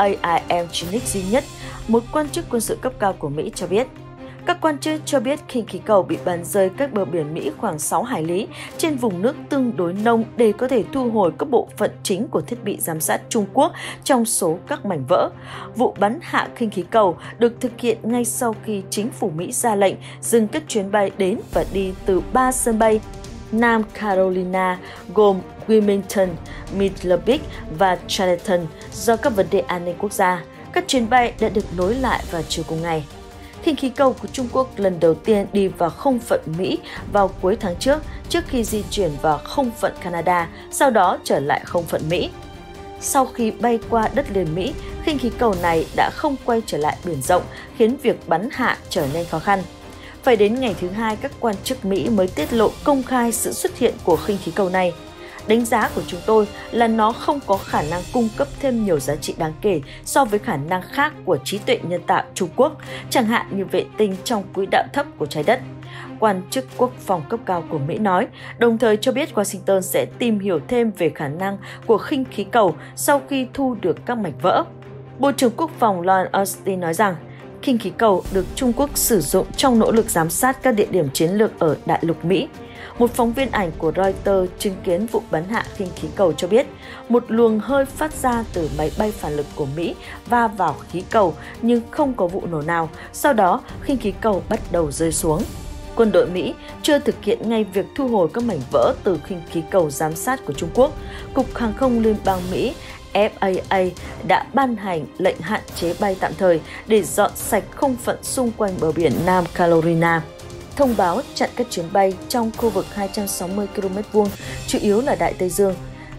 AIM Chinix duy nhất, một quan chức quân sự cấp cao của Mỹ cho biết. Các quan chức cho biết khinh khí cầu bị bắn rơi cách bờ biển Mỹ khoảng 6 hải lý trên vùng nước tương đối nông để có thể thu hồi các bộ phận chính của thiết bị giám sát Trung Quốc trong số các mảnh vỡ. Vụ bắn hạ khinh khí cầu được thực hiện ngay sau khi chính phủ Mỹ ra lệnh dừng các chuyến bay đến và đi từ 3 sân bay Nam Carolina gồm Wilmington, Myrtle Beach và Charleston do các vấn đề an ninh quốc gia. Các chuyến bay đã được nối lại vào chiều cùng ngày. Khinh khí cầu của Trung Quốc lần đầu tiên đi vào không phận Mỹ vào cuối tháng trước khi di chuyển vào không phận Canada, sau đó trở lại không phận Mỹ. Sau khi bay qua đất liền Mỹ, khinh khí cầu này đã không quay trở lại biển rộng, khiến việc bắn hạ trở nên khó khăn. Phải đến ngày thứ Hai, các quan chức Mỹ mới tiết lộ công khai sự xuất hiện của khinh khí cầu này. Đánh giá của chúng tôi là nó không có khả năng cung cấp thêm nhiều giá trị đáng kể so với khả năng khác của trí tuệ nhân tạo Trung Quốc, chẳng hạn như vệ tinh trong quỹ đạo thấp của trái đất. Quan chức quốc phòng cấp cao của Mỹ nói, đồng thời cho biết Washington sẽ tìm hiểu thêm về khả năng của khinh khí cầu sau khi thu được các mảnh vỡ. Bộ trưởng Quốc phòng Lloyd Austin nói rằng, khinh khí cầu được Trung Quốc sử dụng trong nỗ lực giám sát các địa điểm chiến lược ở đại lục Mỹ. Một phóng viên ảnh của Reuters chứng kiến vụ bắn hạ khinh khí cầu cho biết, một luồng hơi phát ra từ máy bay phản lực của Mỹ va vào khí cầu nhưng không có vụ nổ nào, sau đó khinh khí cầu bắt đầu rơi xuống. Quân đội Mỹ chưa thực hiện ngay việc thu hồi các mảnh vỡ từ khinh khí cầu giám sát của Trung Quốc. Cục Hàng không Liên bang Mỹ FAA đã ban hành lệnh hạn chế bay tạm thời để dọn sạch không phận xung quanh bờ biển Nam Carolina. Thông báo chặn các chuyến bay trong khu vực 260 km2, chủ yếu là Đại Tây Dương.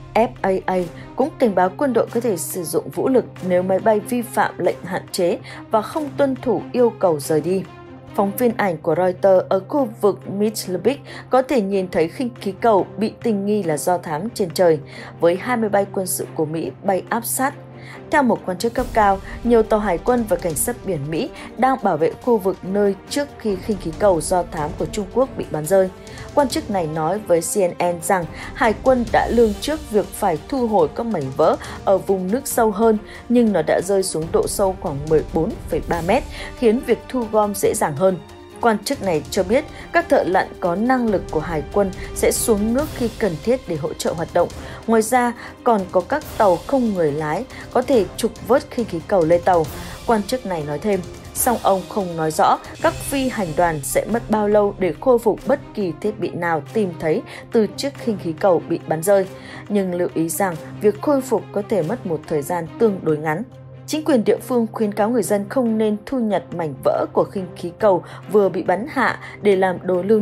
FAA cũng cảnh báo quân đội có thể sử dụng vũ lực nếu máy bay vi phạm lệnh hạn chế và không tuân thủ yêu cầu rời đi. Phóng viên ảnh của Reuters ở khu vực Myrtle Beach có thể nhìn thấy khinh khí cầu bị tình nghi là do thám trên trời, với 20 bay quân sự của Mỹ bay áp sát. Theo một quan chức cấp cao, nhiều tàu hải quân và cảnh sát biển Mỹ đang bảo vệ khu vực nơi trước khi khinh khí cầu do thám của Trung Quốc bị bắn rơi. Quan chức này nói với CNN rằng hải quân đã lường trước việc phải thu hồi các mảnh vỡ ở vùng nước sâu hơn, nhưng nó đã rơi xuống độ sâu khoảng 14,3 mét, khiến việc thu gom dễ dàng hơn. Quan chức này cho biết các thợ lặn có năng lực của hải quân sẽ xuống nước khi cần thiết để hỗ trợ hoạt động. Ngoài ra, còn có các tàu không người lái có thể trục vớt khinh khí cầu lên tàu. Quan chức này nói thêm, song ông không nói rõ các phi hành đoàn sẽ mất bao lâu để khôi phục bất kỳ thiết bị nào tìm thấy từ chiếc khinh khí cầu bị bắn rơi, nhưng lưu ý rằng việc khôi phục có thể mất một thời gian tương đối ngắn. Chính quyền địa phương khuyến cáo người dân không nên thu nhặt mảnh vỡ của khinh khí cầu vừa bị bắn hạ để làm đồ lưu niệm.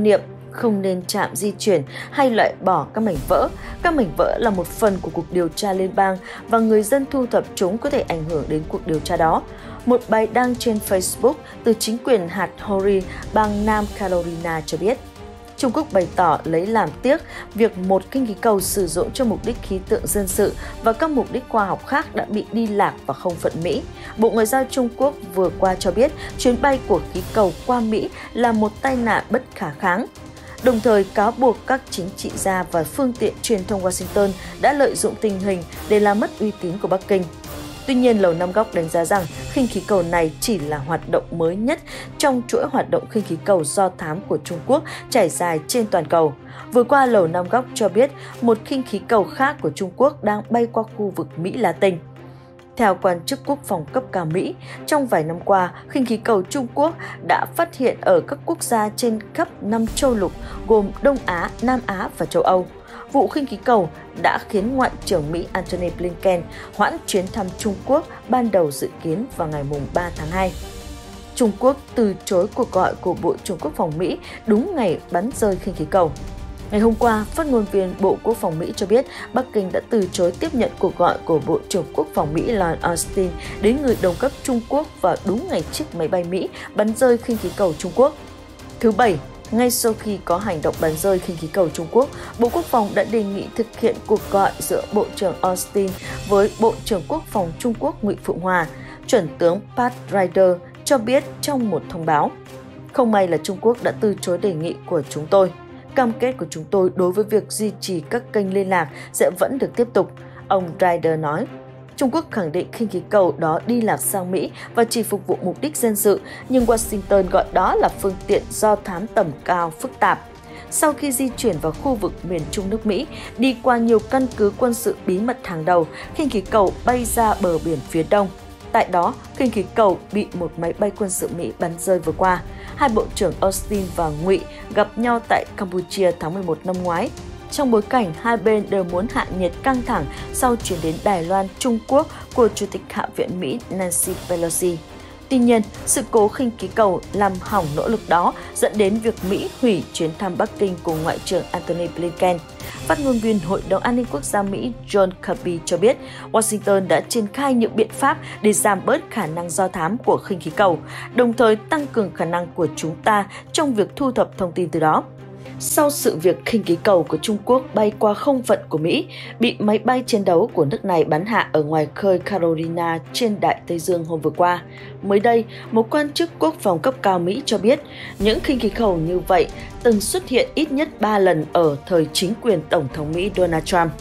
không nên chạm di chuyển hay loại bỏ các mảnh vỡ. Các mảnh vỡ là một phần của cuộc điều tra liên bang và người dân thu thập chúng có thể ảnh hưởng đến cuộc điều tra đó. Một bài đăng trên Facebook từ chính quyền hạt Horry, bang Nam Carolina cho biết. Trung Quốc bày tỏ lấy làm tiếc việc một khinh khí cầu sử dụng cho mục đích khí tượng dân sự và các mục đích khoa học khác đã bị đi lạc vào không phận Mỹ. Bộ Ngoại giao Trung Quốc vừa qua cho biết chuyến bay của khí cầu qua Mỹ là một tai nạn bất khả kháng, đồng thời cáo buộc các chính trị gia và phương tiện truyền thông Washington đã lợi dụng tình hình để làm mất uy tín của Bắc Kinh. Tuy nhiên, Lầu Năm Góc đánh giá rằng khinh khí cầu này chỉ là hoạt động mới nhất trong chuỗi hoạt động khinh khí cầu do thám của Trung Quốc trải dài trên toàn cầu. Vừa qua, Lầu Năm Góc cho biết một khinh khí cầu khác của Trung Quốc đang bay qua khu vực Mỹ Latin. Theo quan chức quốc phòng cấp cao Mỹ, trong vài năm qua, khinh khí cầu Trung Quốc đã phát hiện ở các quốc gia trên khắp 5 châu lục gồm Đông Á, Nam Á và châu Âu. Vụ khinh khí cầu đã khiến Ngoại trưởng Mỹ Antony Blinken hoãn chuyến thăm Trung Quốc ban đầu dự kiến vào ngày 3 tháng 2. Trung Quốc từ chối cuộc gọi của Bộ trưởng Quốc phòng Mỹ đúng ngày bắn rơi khinh khí cầu. Ngày hôm qua, phát ngôn viên Bộ Quốc phòng Mỹ cho biết Bắc Kinh đã từ chối tiếp nhận cuộc gọi của Bộ trưởng Quốc phòng Mỹ Lloyd Austin đến người đồng cấp Trung Quốc vào đúng ngày chiếc máy bay Mỹ bắn rơi khinh khí cầu Trung Quốc. Thứ Bảy, ngay sau khi có hành động bắn rơi khinh khí cầu Trung Quốc, Bộ Quốc phòng đã đề nghị thực hiện cuộc gọi giữa Bộ trưởng Austin với Bộ trưởng Quốc phòng Trung Quốc Ngụy Phụng Hòa. Chuẩn tướng Pat Ryder cho biết trong một thông báo, không may là Trung Quốc đã từ chối đề nghị của chúng tôi. Cam kết của chúng tôi đối với việc duy trì các kênh liên lạc sẽ vẫn được tiếp tục, ông Ryder nói. Trung Quốc khẳng định khinh khí cầu đó đi lạc sang Mỹ và chỉ phục vụ mục đích dân sự, nhưng Washington gọi đó là phương tiện do thám tầm cao phức tạp. Sau khi di chuyển vào khu vực miền Trung nước Mỹ, đi qua nhiều căn cứ quân sự bí mật hàng đầu, khinh khí cầu bay ra bờ biển phía đông. Tại đó, khinh khí cầu bị một máy bay quân sự Mỹ bắn rơi vừa qua. Hai bộ trưởng Austin và Ngụy gặp nhau tại Campuchia tháng 11 năm ngoái. Trong bối cảnh hai bên đều muốn hạ nhiệt căng thẳng sau chuyến đến Đài Loan, Trung Quốc của Chủ tịch Hạ viện Mỹ Nancy Pelosi. Tuy nhiên, sự cố khinh khí cầu làm hỏng nỗ lực đó dẫn đến việc Mỹ hủy chuyến thăm Bắc Kinh của Ngoại trưởng Antony Blinken. Phát ngôn viên Hội đồng An ninh Quốc gia Mỹ John Kirby cho biết Washington đã triển khai những biện pháp để giảm bớt khả năng do thám của khinh khí cầu, đồng thời tăng cường khả năng của chúng ta trong việc thu thập thông tin từ đó. Sau sự việc khinh khí cầu của Trung Quốc bay qua không phận của Mỹ, bị máy bay chiến đấu của nước này bắn hạ ở ngoài khơi Carolina trên Đại Tây Dương hôm vừa qua. Mới đây, một quan chức quốc phòng cấp cao Mỹ cho biết những khinh khí cầu như vậy từng xuất hiện ít nhất 3 lần ở thời chính quyền Tổng thống Mỹ Donald Trump.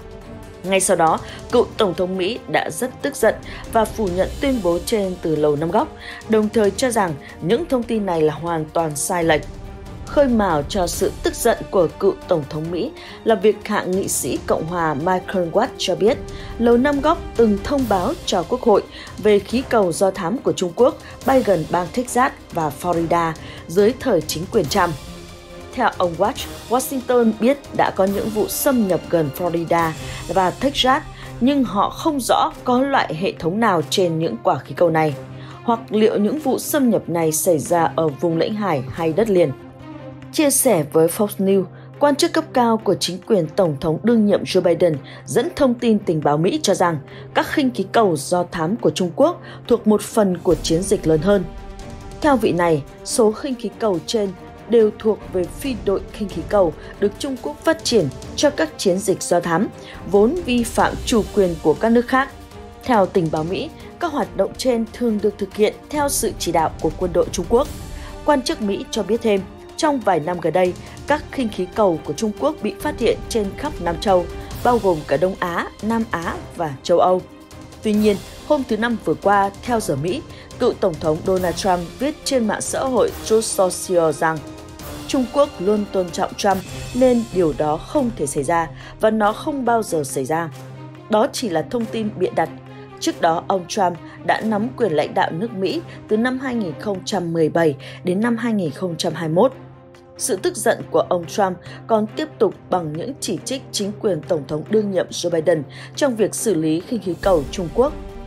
Ngay sau đó, cựu Tổng thống Mỹ đã rất tức giận và phủ nhận tuyên bố trên từ Lầu Năm Góc, đồng thời cho rằng những thông tin này là hoàn toàn sai lệch. Khơi mào cho sự tức giận của cựu Tổng thống Mỹ là việc hạ nghị sĩ Cộng hòa Michael Watt cho biết Lầu Năm Góc từng thông báo cho Quốc hội về khí cầu do thám của Trung Quốc bay gần bang Texas và Florida dưới thời chính quyền Trump. Theo ông Watt, Washington biết đã có những vụ xâm nhập gần Florida và Texas, nhưng họ không rõ có loại hệ thống nào trên những quả khí cầu này, hoặc liệu những vụ xâm nhập này xảy ra ở vùng lãnh hải hay đất liền. Chia sẻ với Fox News, quan chức cấp cao của chính quyền Tổng thống đương nhiệm Joe Biden dẫn thông tin tình báo Mỹ cho rằng các khinh khí cầu do thám của Trung Quốc thuộc một phần của chiến dịch lớn hơn. Theo vị này, số khinh khí cầu trên đều thuộc về phi đội khinh khí cầu được Trung Quốc phát triển cho các chiến dịch do thám, vốn vi phạm chủ quyền của các nước khác. Theo tình báo Mỹ, các hoạt động trên thường được thực hiện theo sự chỉ đạo của quân đội Trung Quốc. Quan chức Mỹ cho biết thêm, trong vài năm gần đây, các khinh khí cầu của Trung Quốc bị phát hiện trên khắp Nam Châu, bao gồm cả Đông Á, Nam Á và châu Âu. Tuy nhiên, hôm thứ Năm vừa qua, theo giờ Mỹ, cựu Tổng thống Donald Trump viết trên mạng xã hội Truth Social rằng Trung Quốc luôn tôn trọng Trump nên điều đó không thể xảy ra và nó không bao giờ xảy ra. Đó chỉ là thông tin bịa đặt. Trước đó, ông Trump đã nắm quyền lãnh đạo nước Mỹ từ năm 2017 đến năm 2021. Sự tức giận của ông Trump còn tiếp tục bằng những chỉ trích chính quyền Tổng thống đương nhiệm Joe Biden trong việc xử lý khinh khí cầu Trung Quốc.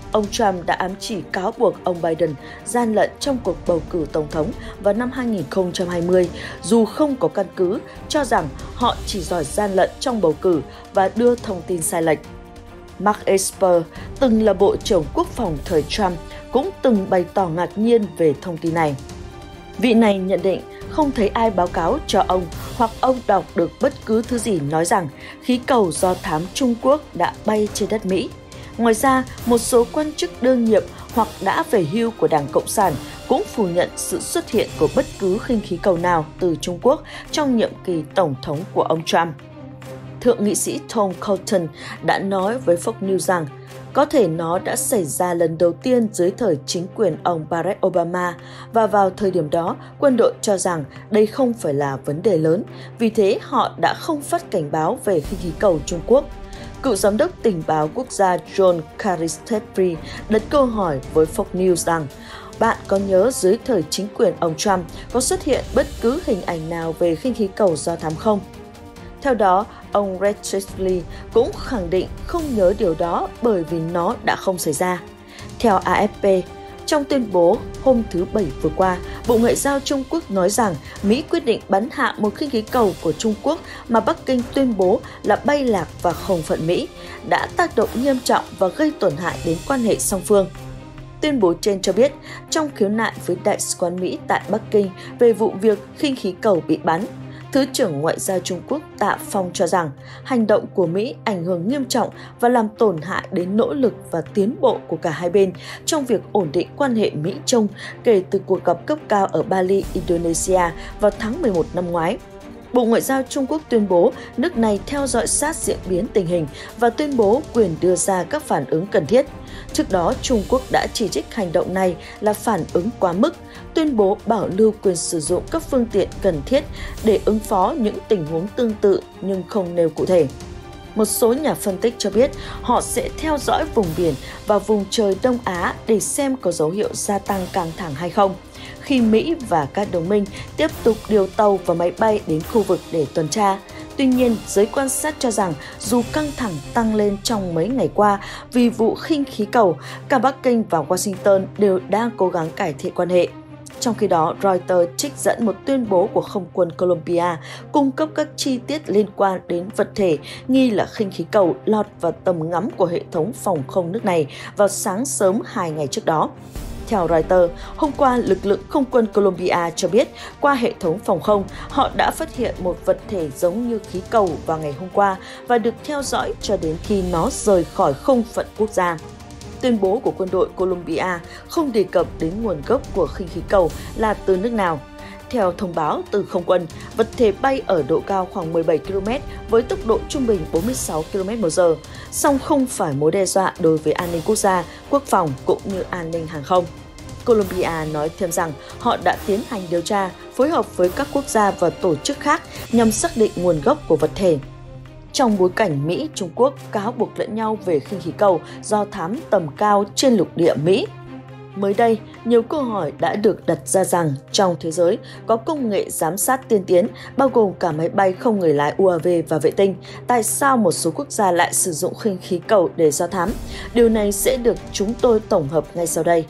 ông Trump đã ám chỉ cáo buộc ông Biden gian lận trong cuộc bầu cử tổng thống vào năm 2020, dù không có căn cứ, cho rằng họ chỉ giỏi gian lận trong bầu cử và đưa thông tin sai lệch. Mark Esper, từng là Bộ trưởng Quốc phòng thời Trump, cũng từng bày tỏ ngạc nhiên về thông tin này. Vị này nhận định không thấy ai báo cáo cho ông hoặc ông đọc được bất cứ thứ gì nói rằng khí cầu do thám Trung Quốc đã bay trên đất Mỹ. Ngoài ra, một số quan chức đương nhiệm hoặc đã về hưu của Đảng Cộng sản cũng phủ nhận sự xuất hiện của bất cứ khinh khí cầu nào từ Trung Quốc trong nhiệm kỳ tổng thống của ông Trump. Thượng nghị sĩ Tom Cotton đã nói với Fox News rằng có thể nó đã xảy ra lần đầu tiên dưới thời chính quyền ông Barack Obama và vào thời điểm đó, quân đội cho rằng đây không phải là vấn đề lớn, vì thế họ đã không phát cảnh báo về khinh khí cầu Trung Quốc. Cựu giám đốc tình báo quốc gia John Caristefri đặt câu hỏi với Fox News rằng bạn có nhớ dưới thời chính quyền ông Trump có xuất hiện bất cứ hình ảnh nào về khinh khí cầu do thám không? Theo đó, ông Rex Tillerson cũng khẳng định không nhớ điều đó bởi vì nó đã không xảy ra. Theo AFP, trong tuyên bố hôm thứ Bảy vừa qua, Bộ Ngoại giao Trung Quốc nói rằng Mỹ quyết định bắn hạ một khinh khí cầu của Trung Quốc mà Bắc Kinh tuyên bố là bay lạc vào không phận Mỹ, đã tác động nghiêm trọng và gây tổn hại đến quan hệ song phương. Tuyên bố trên cho biết, trong khiếu nại với Đại sứ quán Mỹ tại Bắc Kinh về vụ việc khinh khí cầu bị bắn, Thứ trưởng Ngoại giao Trung Quốc Tạ Phong cho rằng hành động của Mỹ ảnh hưởng nghiêm trọng và làm tổn hại đến nỗ lực và tiến bộ của cả hai bên trong việc ổn định quan hệ Mỹ-Trung kể từ cuộc gặp cấp cao ở Bali, Indonesia vào tháng 11 năm ngoái. Bộ Ngoại giao Trung Quốc tuyên bố nước này theo dõi sát diễn biến tình hình và tuyên bố quyền đưa ra các phản ứng cần thiết. Trước đó, Trung Quốc đã chỉ trích hành động này là phản ứng quá mức, tuyên bố bảo lưu quyền sử dụng các phương tiện cần thiết để ứng phó những tình huống tương tự nhưng không nêu cụ thể. Một số nhà phân tích cho biết họ sẽ theo dõi vùng biển và vùng trời Đông Á để xem có dấu hiệu gia tăng căng thẳng hay không, khi Mỹ và các đồng minh tiếp tục điều tàu và máy bay đến khu vực để tuần tra. Tuy nhiên, giới quan sát cho rằng dù căng thẳng tăng lên trong mấy ngày qua vì vụ khinh khí cầu, cả Bắc Kinh và Washington đều đang cố gắng cải thiện quan hệ. Trong khi đó, Reuters trích dẫn một tuyên bố của Không quân Colombia cung cấp các chi tiết liên quan đến vật thể nghi là khinh khí cầu lọt vào tầm ngắm của hệ thống phòng không nước này vào sáng sớm 2 ngày trước đó. Theo Reuters, hôm qua, lực lượng không quân Colombia cho biết qua hệ thống phòng không, họ đã phát hiện một vật thể giống như khí cầu vào ngày hôm qua và được theo dõi cho đến khi nó rời khỏi không phận quốc gia. Tuyên bố của quân đội Colombia không đề cập đến nguồn gốc của khinh khí cầu là từ nước nào. Theo thông báo từ không quân, vật thể bay ở độ cao khoảng 17 km với tốc độ trung bình 46 km/h, song không phải mối đe dọa đối với an ninh quốc gia, quốc phòng cũng như an ninh hàng không. Colombia nói thêm rằng họ đã tiến hành điều tra, phối hợp với các quốc gia và tổ chức khác nhằm xác định nguồn gốc của vật thể. Trong bối cảnh Mỹ, Trung Quốc cáo buộc lẫn nhau về khinh khí cầu do thám tầm cao trên lục địa Mỹ. Mới đây, nhiều câu hỏi đã được đặt ra rằng trong thế giới có công nghệ giám sát tiên tiến, bao gồm cả máy bay không người lái UAV và vệ tinh. Tại sao một số quốc gia lại sử dụng khinh khí cầu để do thám? Điều này sẽ được chúng tôi tổng hợp ngay sau đây.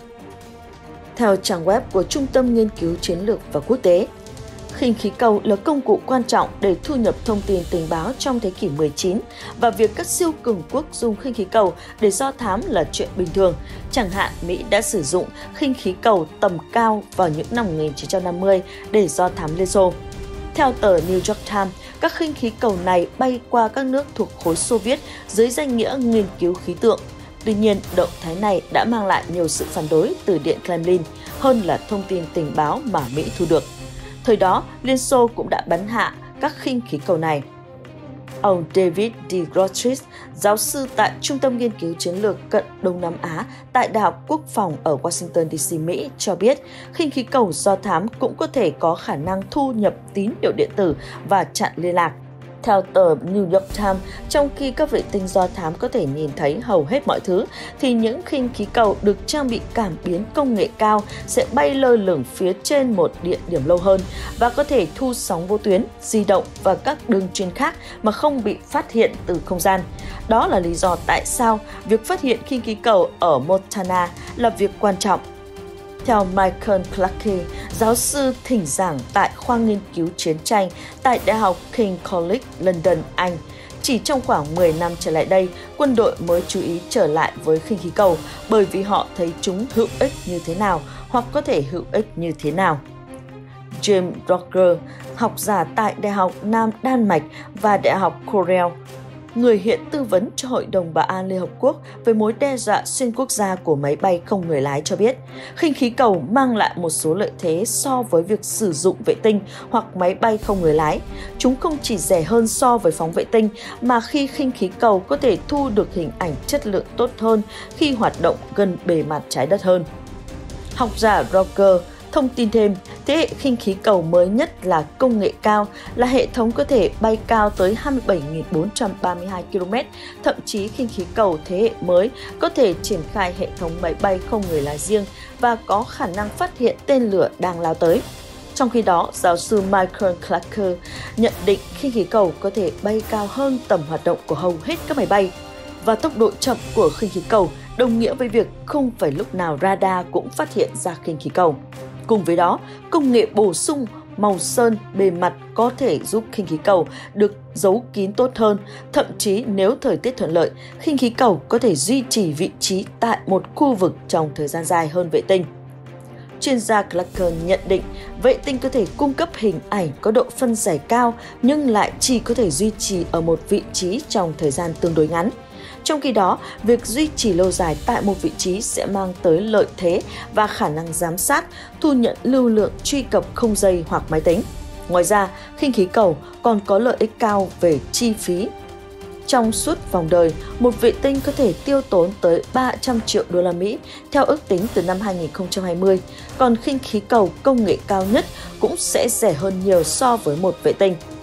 Theo trang web của Trung tâm Nghiên cứu Chiến lược và Quốc tế, khinh khí cầu là công cụ quan trọng để thu nhập thông tin tình báo trong thế kỷ 19 và việc các siêu cường quốc dùng khinh khí cầu để do thám là chuyện bình thường. Chẳng hạn, Mỹ đã sử dụng khinh khí cầu tầm cao vào những năm 1950 để do thám Liên Xô. Theo tờ New York Times, các khinh khí cầu này bay qua các nước thuộc khối Xô Viết dưới danh nghĩa nghiên cứu khí tượng. Tuy nhiên, động thái này đã mang lại nhiều sự phản đối từ Điện Kremlin hơn là thông tin tình báo mà Mỹ thu được. Thời đó, Liên Xô cũng đã bắn hạ các khinh khí cầu này. Ông David D. Grottris, giáo sư tại Trung tâm Nghiên cứu Chiến lược Cận Đông Nam Á tại Đại học Quốc phòng ở Washington, D.C., Mỹ cho biết khinh khí cầu do thám cũng có thể có khả năng thu nhập tín hiệu điện tử và chặn liên lạc. Theo tờ New York Times, trong khi các vệ tinh do thám có thể nhìn thấy hầu hết mọi thứ, thì những khinh khí cầu được trang bị cảm biến công nghệ cao sẽ bay lơ lửng phía trên một địa điểm lâu hơn và có thể thu sóng vô tuyến, di động và các đường truyền khác mà không bị phát hiện từ không gian. Đó là lý do tại sao việc phát hiện khinh khí cầu ở Montana là việc quan trọng. Theo Michael Clarke, giáo sư thỉnh giảng tại khoa nghiên cứu chiến tranh tại Đại học King's College London, Anh, chỉ trong khoảng 10 năm trở lại đây, quân đội mới chú ý trở lại với khinh khí cầu bởi vì họ thấy chúng hữu ích như thế nào hoặc có thể hữu ích như thế nào. James Roger, học giả tại Đại học Nam Đan Mạch và Đại học Cornell, người hiện tư vấn cho Hội đồng Bảo an Liên Hợp Quốc về mối đe dọa xuyên quốc gia của máy bay không người lái cho biết, khinh khí cầu mang lại một số lợi thế so với việc sử dụng vệ tinh hoặc máy bay không người lái. Chúng không chỉ rẻ hơn so với phóng vệ tinh, mà khi khinh khí cầu có thể thu được hình ảnh chất lượng tốt hơn khi hoạt động gần bề mặt trái đất hơn. Học giả Roger thông tin thêm, thế hệ khinh khí cầu mới nhất là công nghệ cao, là hệ thống có thể bay cao tới 27.432 km, thậm chí khinh khí cầu thế hệ mới có thể triển khai hệ thống máy bay không người lái riêng và có khả năng phát hiện tên lửa đang lao tới. Trong khi đó, giáo sư Michael Clarke nhận định khinh khí cầu có thể bay cao hơn tầm hoạt động của hầu hết các máy bay, và tốc độ chậm của khinh khí cầu đồng nghĩa với việc không phải lúc nào radar cũng phát hiện ra khinh khí cầu. Cùng với đó, công nghệ bổ sung màu sơn bề mặt có thể giúp khinh khí cầu được giấu kín tốt hơn. Thậm chí nếu thời tiết thuận lợi, khinh khí cầu có thể duy trì vị trí tại một khu vực trong thời gian dài hơn vệ tinh. Chuyên gia Clarke nhận định vệ tinh có thể cung cấp hình ảnh có độ phân giải cao nhưng lại chỉ có thể duy trì ở một vị trí trong thời gian tương đối ngắn. Trong khi đó, việc duy trì lâu dài tại một vị trí sẽ mang tới lợi thế và khả năng giám sát, thu nhận lưu lượng truy cập không dây hoặc máy tính. Ngoài ra, khinh khí cầu còn có lợi ích cao về chi phí. Trong suốt vòng đời, một vệ tinh có thể tiêu tốn tới 300 triệu đô la Mỹ theo ước tính từ năm 2020, còn khinh khí cầu công nghệ cao nhất cũng sẽ rẻ hơn nhiều so với một vệ tinh.